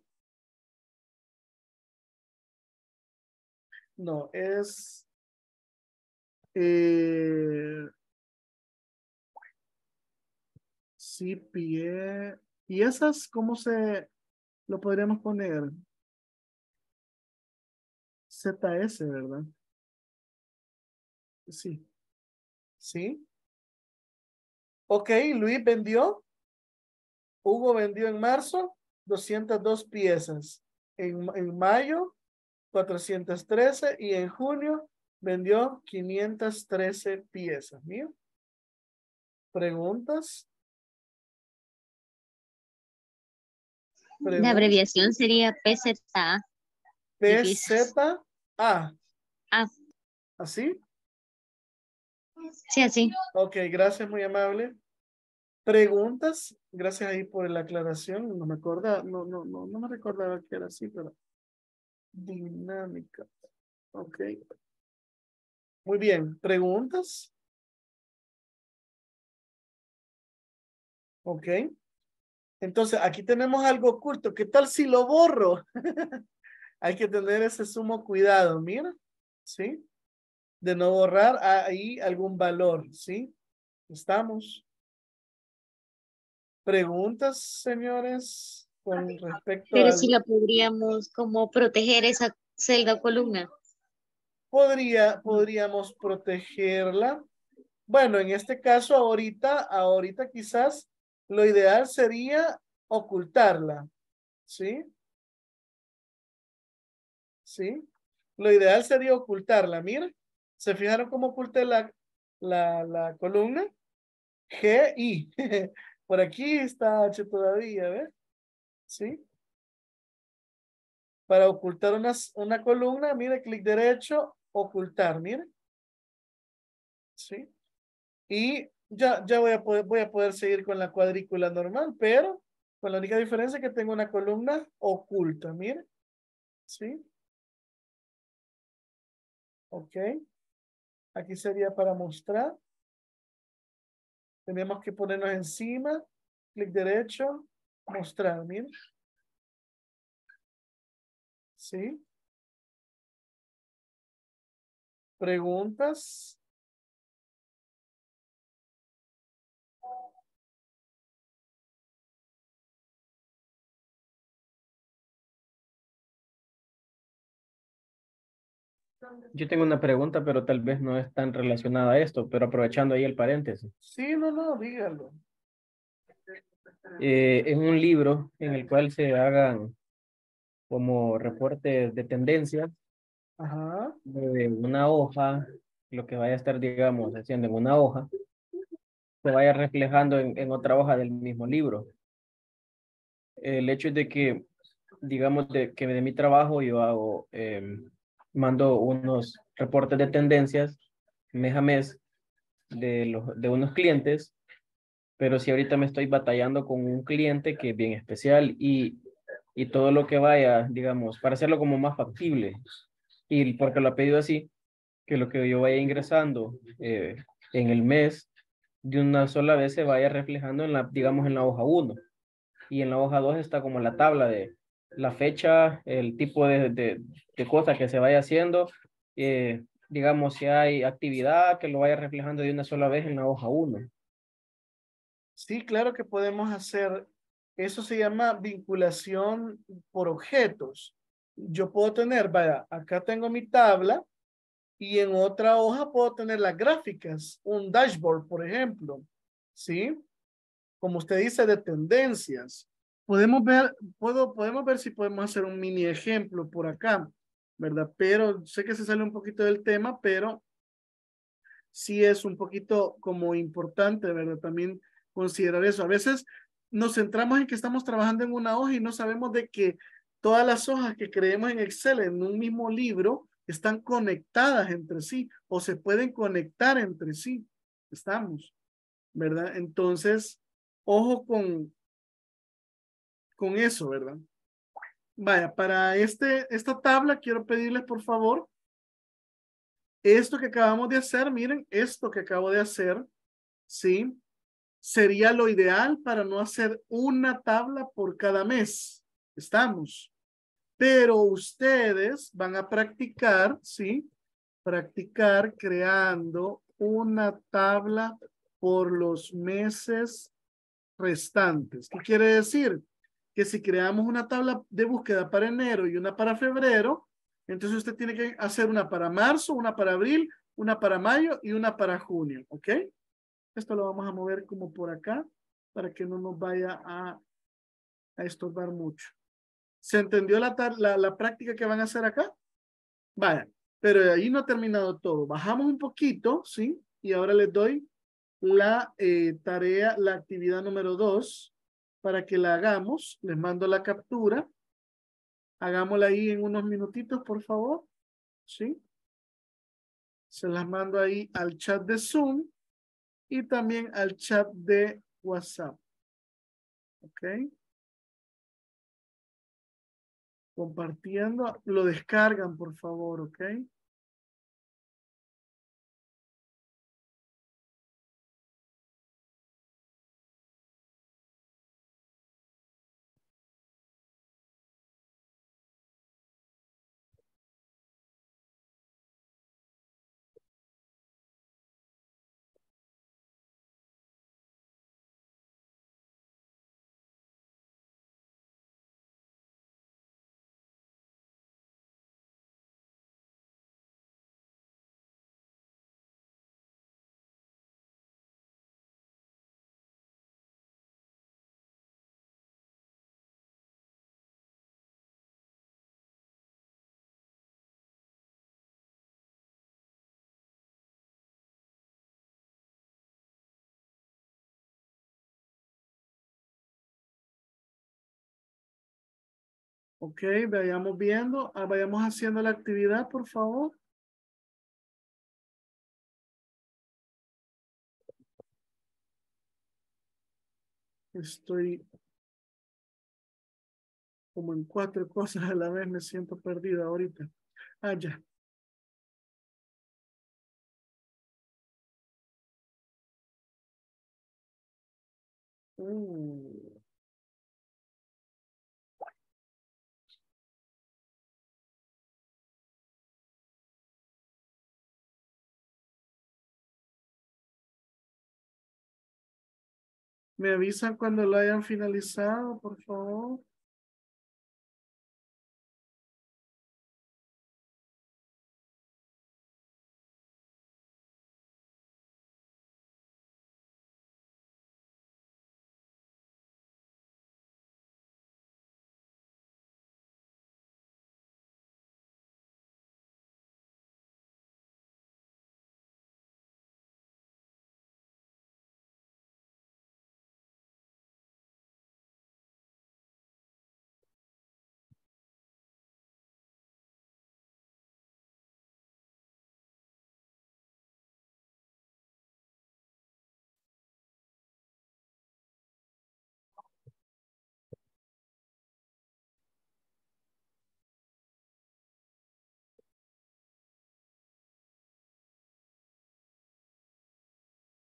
No, es sí, pie. ¿Y esas cómo se lo podríamos poner? ZS, ¿verdad? Sí. ¿Sí? Ok, Luis vendió. Hugo vendió en marzo 202 piezas. En mayo, 413. Y en junio vendió 513 piezas. ¿Mío? ¿Preguntas? La abreviación sería PZA. PZA. Ah, ¿Así? sí, así. Ok, gracias, muy amable. ¿Preguntas? Gracias ahí por la aclaración. No me acordaba, no me recordaba que era así, pero dinámica. Ok. Muy bien. ¿Preguntas? Ok. Entonces, aquí tenemos algo oculto. ¿Qué tal si lo borro? Hay que tener ese sumo cuidado, mira. ¿Sí? De no borrar ahí algún valor, ¿sí? ¿Estamos? ¿Preguntas, señores? Con respecto Pero al... si la podríamos como proteger esa celda o columna. Podríamos protegerla. Bueno, en este caso ahorita quizás lo ideal sería ocultarla. ¿Sí? ¿Sí? Lo ideal sería ocultarla. Mira, ¿se fijaron cómo oculté la columna? G, I. Por aquí está H todavía, ¿ves? ¿Sí? Para ocultar una columna, mire, clic derecho, ocultar, mire. ¿Sí? Y ya voy a poder seguir con la cuadrícula normal, pero con la única diferencia que tengo una columna oculta, mire. ¿Sí? Ok. Aquí sería para mostrar. Tenemos que ponernos encima, clic derecho, mostrar, mire. ¿Sí? ¿Preguntas? Yo tengo una pregunta, pero tal vez no es tan relacionada a esto, pero aprovechando ahí el paréntesis. Sí, no, dígalo. Es un libro en el cual se hagan como reportes de tendencias Ajá. de una hoja, lo que vaya a estar, digamos, haciendo en una hoja, se vaya reflejando en otra hoja del mismo libro. El hecho es de que, digamos, que de mi trabajo yo hago, mando unos reportes de tendencias mes a mes de unos clientes, pero si ahorita me estoy batallando con un cliente que es bien especial y todo lo que vaya, digamos, para hacerlo como más factible, y porque lo ha pedido así, que lo que yo vaya ingresando en el mes de una sola vez se vaya reflejando en la, digamos, en la hoja uno, y en la hoja 2 está como la tabla de la fecha, el tipo de cosas que se vaya haciendo, digamos, si hay actividad, que lo vaya reflejando de una sola vez en la hoja uno. Sí, claro que podemos hacer. Eso se llama vinculación por objetos. Yo puedo tener, vaya, acá tengo mi tabla y en otra hoja puedo tener las gráficas, un dashboard, por ejemplo. ¿Sí? Como usted dice, de tendencias. Podemos ver si podemos hacer un mini ejemplo por acá, ¿verdad? Pero sé que se sale un poquito del tema, pero sí es un poquito como importante, ¿verdad? También considerar eso. A veces nos centramos en que estamos trabajando en una hoja y no sabemos de que todas las hojas que creemos en Excel en un mismo libro están conectadas entre sí o se pueden conectar entre sí. Estamos, ¿verdad? Entonces, ojo con eso, ¿verdad? Vaya, para esta tabla quiero pedirles por favor, esto que acabamos de hacer, miren, esto que acabo de hacer, ¿sí? Sería lo ideal para no hacer una tabla por cada mes. Estamos. Pero ustedes van a practicar, ¿sí? Practicar creando una tabla por los meses restantes. ¿Qué quiere decir? Que si creamos una tabla de búsqueda para enero y una para febrero, entonces usted tiene que hacer una para marzo, una para abril, una para mayo y una para junio, ¿ok? Esto lo vamos a mover como por acá para que no nos vaya a estorbar mucho. ¿Se entendió la práctica que van a hacer acá? Vaya, pero de ahí no ha terminado todo. Bajamos un poquito, ¿sí? Y ahora les doy la tarea, la actividad número 2 para que la hagamos. Les mando la captura. Hagámosla ahí en unos minutitos, por favor. ¿Sí? Se las mando ahí al chat de Zoom y también al chat de WhatsApp. ¿Ok? Compartiendo. Lo descargan, por favor, ¿ok? Ok, vayamos viendo, vayamos haciendo la actividad, por favor. Estoy como en 4 cosas a la vez, me siento perdida ahorita. Ah, ya. Uh. Me avisan cuando lo hayan finalizado, por favor.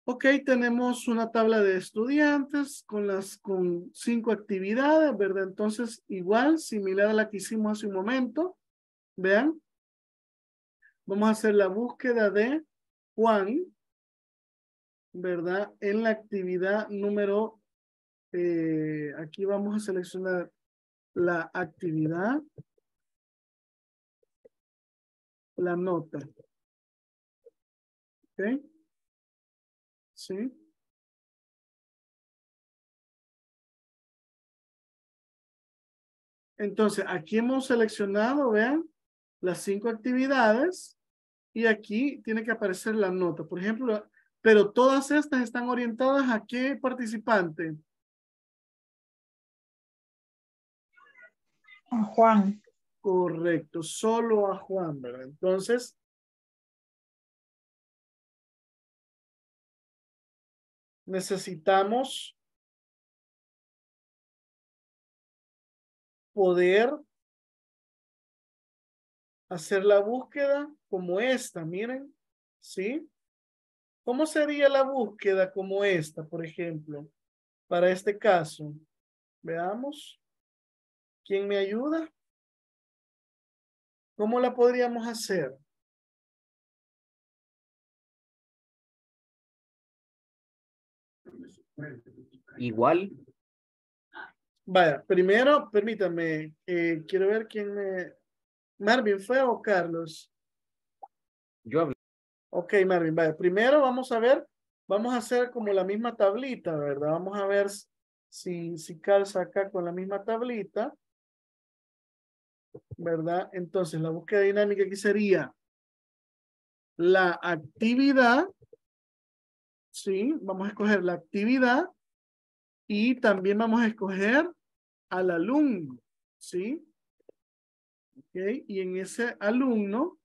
Ok, tenemos una tabla de estudiantes con 5 actividades, ¿verdad? Entonces, igual, similar a la que hicimos hace un momento. Vean. Vamos a hacer la búsqueda de Juan, ¿verdad? En la actividad número, aquí vamos a seleccionar la actividad, la nota. ¿Ok? ¿Sí? Entonces, aquí hemos seleccionado, vean, las 5 actividades y aquí tiene que aparecer la nota. Por ejemplo, pero todas estas están orientadas a qué participante. A Juan. Correcto, solo a Juan, ¿verdad? Entonces, necesitamos poder hacer la búsqueda como esta, miren, ¿sí? ¿Cómo sería la búsqueda como esta, por ejemplo, para este caso? Veamos. ¿Quién me ayuda? ¿Cómo la podríamos hacer? Igual, Vaya, primero, permítame, quiero ver quién me... ¿Marvin fue o Carlos? yo hablé. Ok, Marvin, vaya, primero vamos a ver, vamos a hacer como la misma tablita, ¿verdad? Vamos a ver si calza acá con la misma tablita, ¿verdad? Entonces, la búsqueda dinámica aquí sería la actividad, ¿sí? Vamos a escoger la actividad y también vamos a escoger al alumno, ¿sí? Ok, y en ese alumno,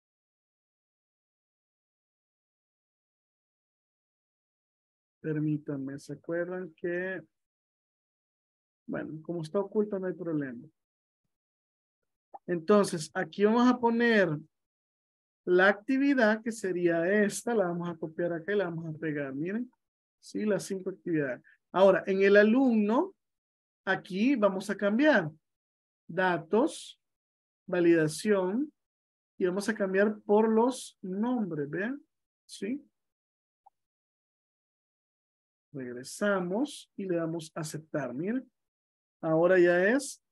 permítanme, ¿se acuerdan que, bueno, como está oculto no hay problema. Entonces, aquí vamos a poner la actividad que sería esta, la vamos a copiar acá y la vamos a pegar, miren, ¿sí? Las 5 actividades. Ahora, en el alumno, aquí vamos a cambiar datos, validación, y vamos a cambiar por los nombres, ¿vean? ¿Sí? Regresamos y le damos a aceptar, miren. Ahora ya es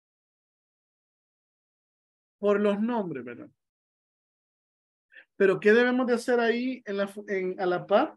por los nombres, ¿verdad? Pero ¿qué debemos de hacer ahí a la par?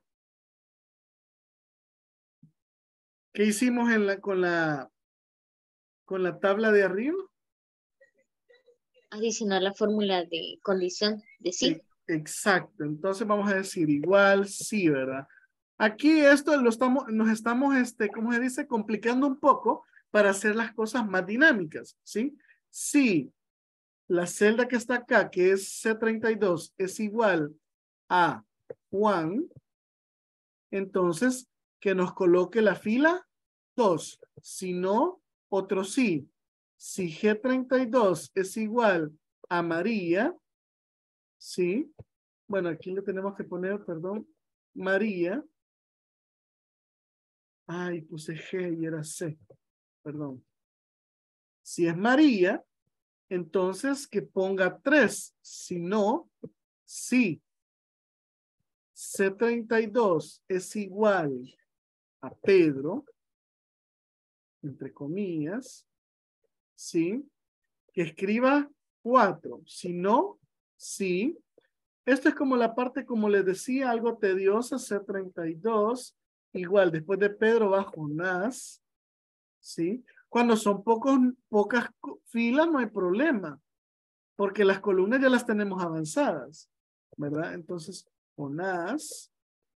¿Qué hicimos con la tabla de arriba? Adicionar la fórmula de condición de sí. Exacto. Entonces vamos a decir igual sí, ¿verdad? Aquí esto nos estamos, ¿cómo se dice? Complicando un poco para hacer las cosas más dinámicas, ¿sí? Sí. La celda que está acá, que es C32, es igual a Juan, entonces que nos coloque la fila 2. Si no, otro sí. Si G32 es igual a María, ¿sí? Bueno, aquí le tenemos que poner, perdón, María. Ay, puse G y era C, perdón. Si es María, entonces que ponga 3. Si no, sí. C32 es igual a Pedro, entre comillas, ¿sí? Que escriba 4. Si no, sí. Esto es como la parte, como les decía, algo tediosa, C32. Igual, después de Pedro va Jonás, ¿sí? Cuando son pocas filas no hay problema, porque las columnas ya las tenemos avanzadas, ¿verdad? Entonces, Jonás,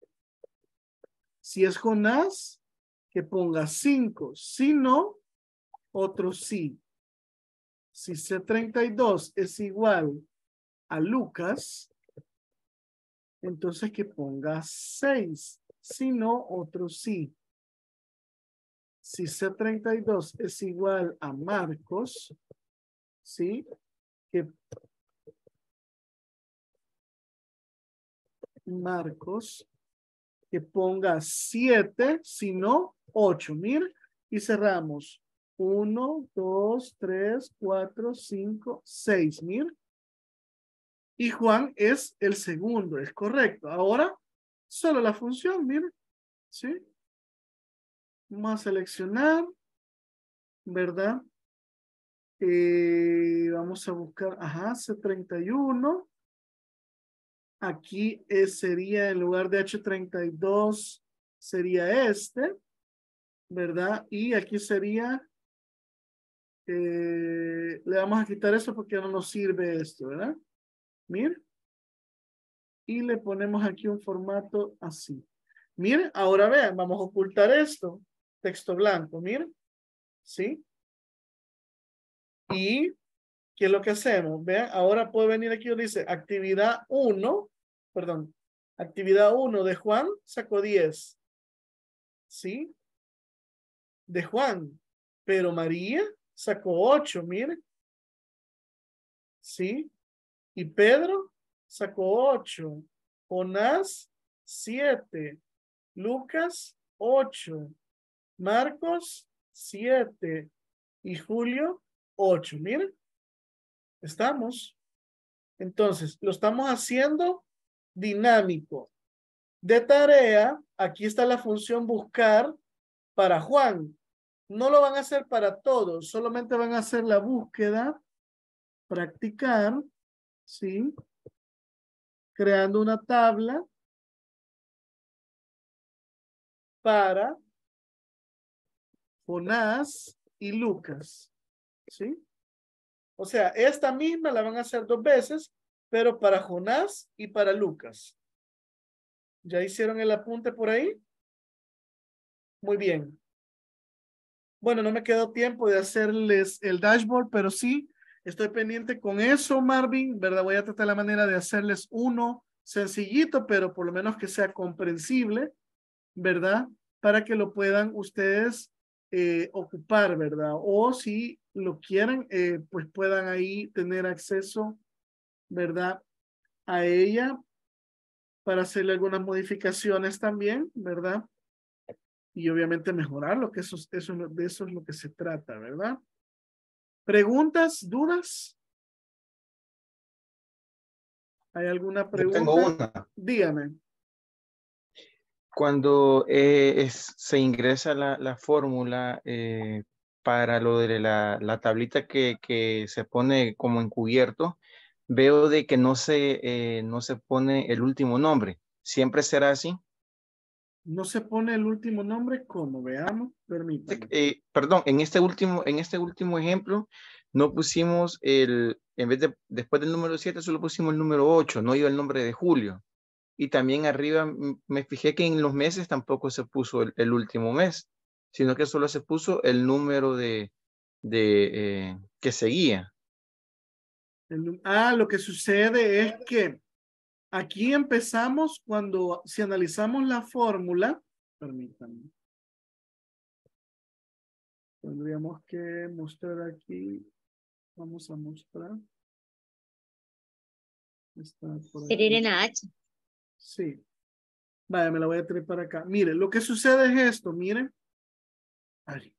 si es Jonás, que ponga 5. Si no, otro sí. Si C32 es igual a Lucas, entonces que ponga 6. Si no, otro sí. Si C32 es igual a Marcos, ¿sí? Que Marcos que ponga 7, sino 8. Mire, y cerramos. 1, 2, 3, 4, 5, 6. Mire. Y Juan es el segundo, es correcto. Ahora, solo la función, mire. ¿Sí? Vamos a seleccionar, ¿verdad? Vamos a buscar, ajá, C31. Aquí sería en lugar de H32, sería este, ¿verdad? Y aquí sería, le vamos a quitar eso porque no nos sirve esto, ¿verdad? Mire. Y le ponemos aquí un formato así. Mire, ahora vean, vamos a ocultar esto. Texto blanco, mire. ¿Sí? Y, ¿qué es lo que hacemos? Vean, ahora puede venir aquí donde dice actividad 1, perdón, actividad 1 de Juan sacó 10. ¿Sí? De Juan. Pero María sacó 8, mire. ¿Sí? Y Pedro sacó 8. Jonás 7. Lucas 8. Marcos 7. Y Julio 8. Miren. Estamos. Entonces, lo estamos haciendo dinámico. De tarea, aquí está la función buscar para Juan. No lo van a hacer para todos, solamente van a hacer la búsqueda, practicar, ¿sí? Creando una tabla para Jonás y Lucas, ¿sí? O sea, esta misma la van a hacer 2 veces, pero para Jonás y para Lucas. ¿Ya hicieron el apunte por ahí? Muy bien. Bueno, no me quedó tiempo de hacerles el dashboard, pero sí, estoy pendiente con eso, Marvin, ¿verdad? Voy a tratar la manera de hacerles uno sencillito, pero por lo menos que sea comprensible, ¿verdad? Para que lo puedan ustedes ocupar, ¿verdad? O si lo quieren, pues puedan ahí tener acceso, ¿verdad? A ella para hacerle algunas modificaciones también, ¿verdad? Y obviamente mejorarlo, que de eso es lo que se trata, ¿verdad? ¿Preguntas? ¿Dudas? ¿Hay alguna Yo tengo pregunta? una. Dígame. Cuando se ingresa la fórmula para lo de la tablita que se pone como encubierto, veo de que no se pone el último nombre. ¿Siempre será así? ¿No se pone el último nombre? ¿Cómo? Veamos. Permítame. Perdón, en este último ejemplo, no pusimos en vez de, después del número 7, solo pusimos el número 8, no iba el nombre de Julio. Y también arriba me fijé que en los meses tampoco se puso el último mes, sino que solo se puso el número que seguía. Lo que sucede es que aquí empezamos si analizamos la fórmula, permítanme. Tendríamos que mostrar aquí. Vamos a mostrar. Está por Sería aquí. en la H. Sí. Vaya, me la voy a traer para acá. Mire, lo que sucede es esto, miren. Ay.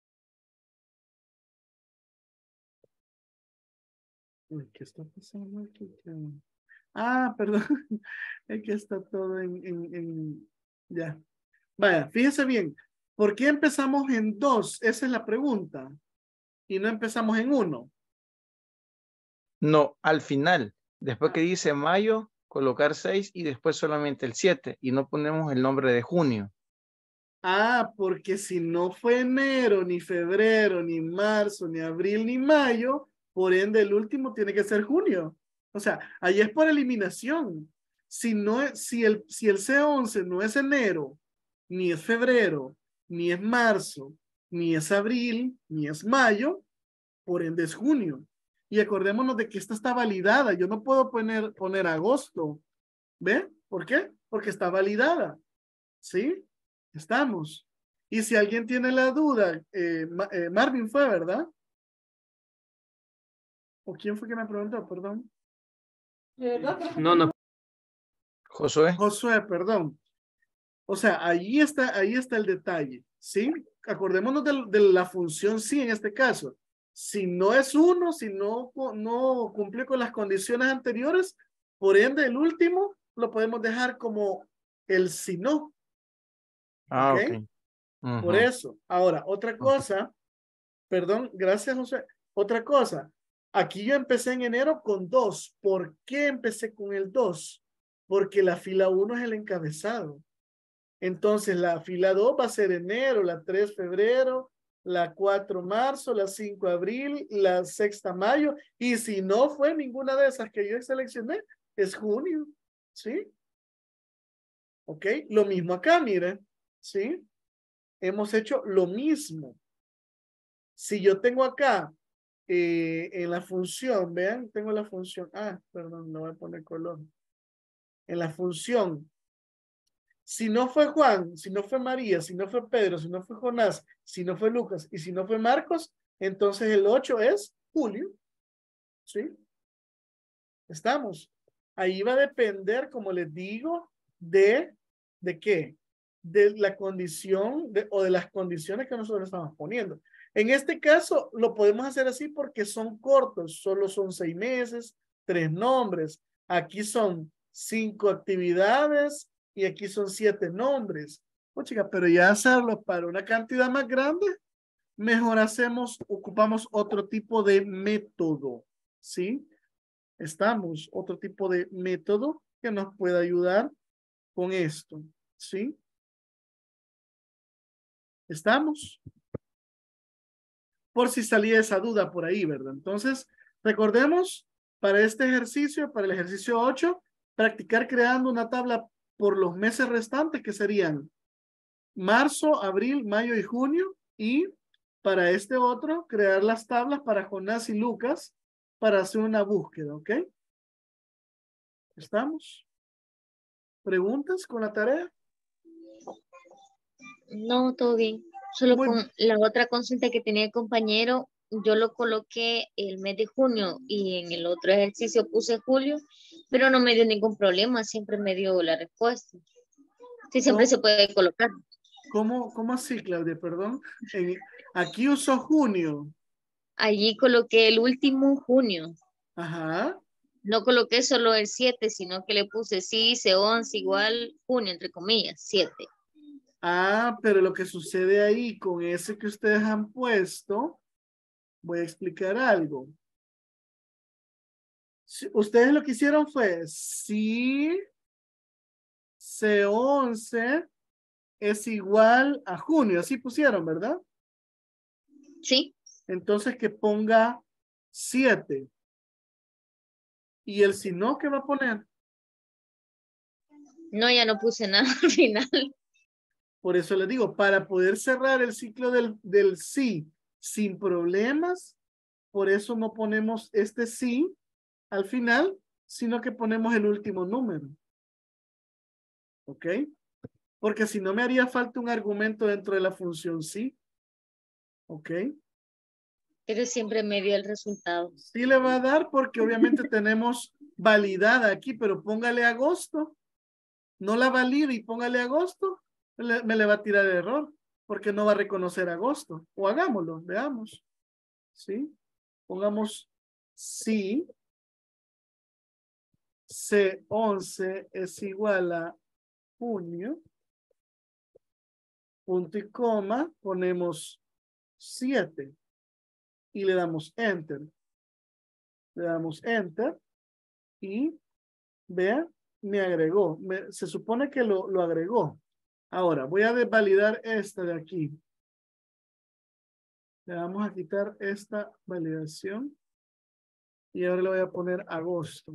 Uy, ¿qué está pasando aquí? Perdón. Es que está todo ya. Vaya, fíjese bien. ¿Por qué empezamos en 2? Esa es la pregunta. Y no empezamos en 1. No, al final, después que dice mayo, colocar 6 y después solamente el 7 y no ponemos el nombre de junio. Porque si no fue enero, ni febrero, ni marzo, ni abril, ni mayo, por ende el último tiene que ser junio. O sea, ahí es por eliminación. Si el C11 no es enero, ni es febrero, ni es marzo, ni es abril, ni es mayo, por ende es junio. Y acordémonos de que esta está validada. Yo no puedo poner agosto. ¿Ve? ¿Por qué? Porque está validada. ¿Sí? Estamos. Y si alguien tiene la duda, Marvin fue, ¿verdad? ¿O quién fue que me preguntó? Perdón. No. Josué. Josué, perdón. O sea, ahí está el detalle, ¿sí? Acordémonos de la función sí en este caso. Si no es 1, si no cumple con las condiciones anteriores, por ende el último lo podemos dejar como el si no. Ah, ¿Ok? ok. Por Ujú. eso. Ahora, otra cosa, perdón, gracias José. Otra cosa, aquí yo empecé en enero con 2. ¿Por qué empecé con el 2? Porque la fila 1 es el encabezado. Entonces la fila 2 va a ser enero, la 3 febrero, la 4 marzo, la 5 abril, la 6 mayo. Y si no fue ninguna de esas que yo seleccioné, es junio. ¿Sí? ¿Ok? Lo mismo acá, miren. ¿Sí? Hemos hecho lo mismo. Si yo tengo acá en la función, vean, tengo la función. Perdón, no voy a poner color. En la función. Si no fue Juan, si no fue María, si no fue Pedro, si no fue Jonás, si no fue Lucas y si no fue Marcos, entonces el 8 es Julio. ¿Sí? Estamos. Ahí va a depender, como les digo, ¿de qué? De la condición o de las condiciones que nosotros estamos poniendo. En este caso, lo podemos hacer así porque son cortos, solo son 6 meses, 3 nombres. Aquí son 5 actividades y aquí son 7 nombres. Oh, chica, pero ya hacerlo para una cantidad más grande, mejor ocupamos otro tipo de método, ¿sí? Estamos, otro tipo de método que nos puede ayudar con esto, ¿sí? ¿Estamos? Por si salía esa duda por ahí, ¿verdad? Entonces, recordemos, para este ejercicio, para el ejercicio 8, practicar creando una tabla por los meses restantes, que serían marzo, abril, mayo y junio, y para este otro, crear las tablas para Jonás y Lucas para hacer una búsqueda, ¿ok? ¿Estamos? ¿Preguntas con la tarea? No, todo bien. Solo Muy, con la otra consulta que tenía el compañero, yo lo coloqué el mes de junio y en el otro ejercicio puse julio, pero no me dio ningún problema, siempre me dio la respuesta. Sí, siempre se puede colocar. ¿Cómo así, Claudia? Perdón. Aquí usó junio. Allí coloqué el último junio. Ajá. No coloqué solo el 7, sino que le puse sí, hice 11 igual junio, entre comillas, 7. Pero lo que sucede ahí con ese que ustedes han puesto, voy a explicar algo. Ustedes lo que hicieron fue, si C11 es igual a junio, así pusieron, ¿verdad? Sí. Entonces que ponga 7. ¿Y el si no, qué va a poner? No, ya no puse nada al final. Por eso les digo, para poder cerrar el ciclo del sí sin problemas, por eso no ponemos este sí al final, sino que ponemos el último número. ¿Ok? Porque si no me haría falta un argumento dentro de la función sí. ¿Ok? Pero siempre me dio el resultado. Sí le va a dar porque obviamente tenemos validada aquí, pero póngale agosto. No la valide y póngale agosto, me le va a tirar error porque no va a reconocer agosto. O hagámoslo, veamos. ¿Sí? Pongamos sí. C11 es igual a junio. Punto y coma, ponemos 7 y le damos enter. Le damos enter y vean, me agregó. Se supone que lo agregó. Ahora, voy a desvalidar esta de aquí. Le vamos a quitar esta validación y ahora le voy a poner agosto.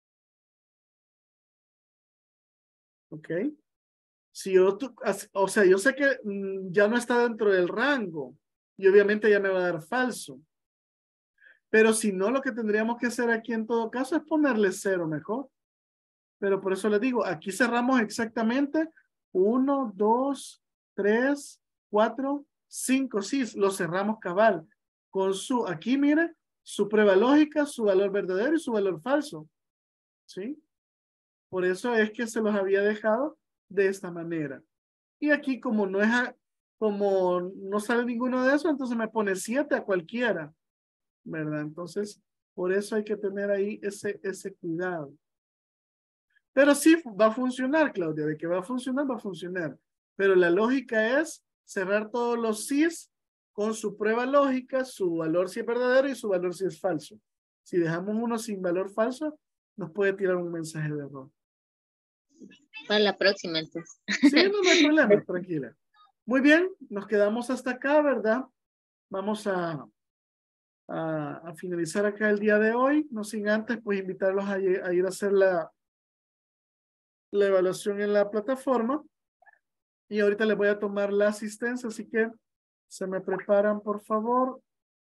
¿Ok? Si yo, o sea, yo sé que ya no está dentro del rango y obviamente ya me va a dar falso. Pero si no, lo que tendríamos que hacer aquí en todo caso es ponerle 0 mejor. Pero por eso les digo, aquí cerramos exactamente 1, 2, 3, 4, 5. Sí, lo cerramos cabal. Con su, aquí mire, su prueba lógica, su valor verdadero y su valor falso. ¿Sí? Por eso es que se los había dejado de esta manera. Y aquí como no es, como no sale ninguno de eso, entonces me pone 7 a cualquiera, ¿verdad? Entonces, por eso hay que tener ahí ese cuidado. Pero sí va a funcionar, Claudia, de que va a funcionar, va a funcionar. Pero la lógica es cerrar todos los sís con su prueba lógica, su valor si es verdadero y su valor si es falso. Si dejamos uno sin valor falso, nos puede tirar un mensaje de error. Para la próxima, entonces. Sí, no hay problema, tranquila. Muy bien, nos quedamos hasta acá, ¿verdad? Vamos a finalizar acá el día de hoy, no sin antes pues invitarlos a ir a hacer la evaluación en la plataforma. Y ahorita les voy a tomar la asistencia, así que se me preparan, por favor,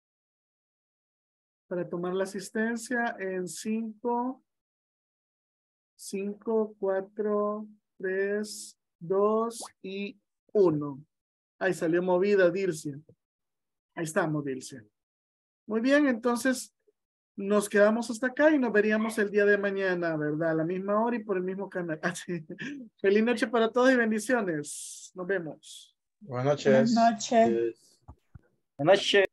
para tomar la asistencia en 5, 4, 3, 2 y 1. Ahí salió movida Dircia. Ahí estamos, Dircia. Muy bien, entonces nos quedamos hasta acá y nos veríamos el día de mañana, ¿verdad? A la misma hora y por el mismo canal. Feliz noche para todos y bendiciones. Nos vemos. Buenas Buenas noches. noches. Buenas noches.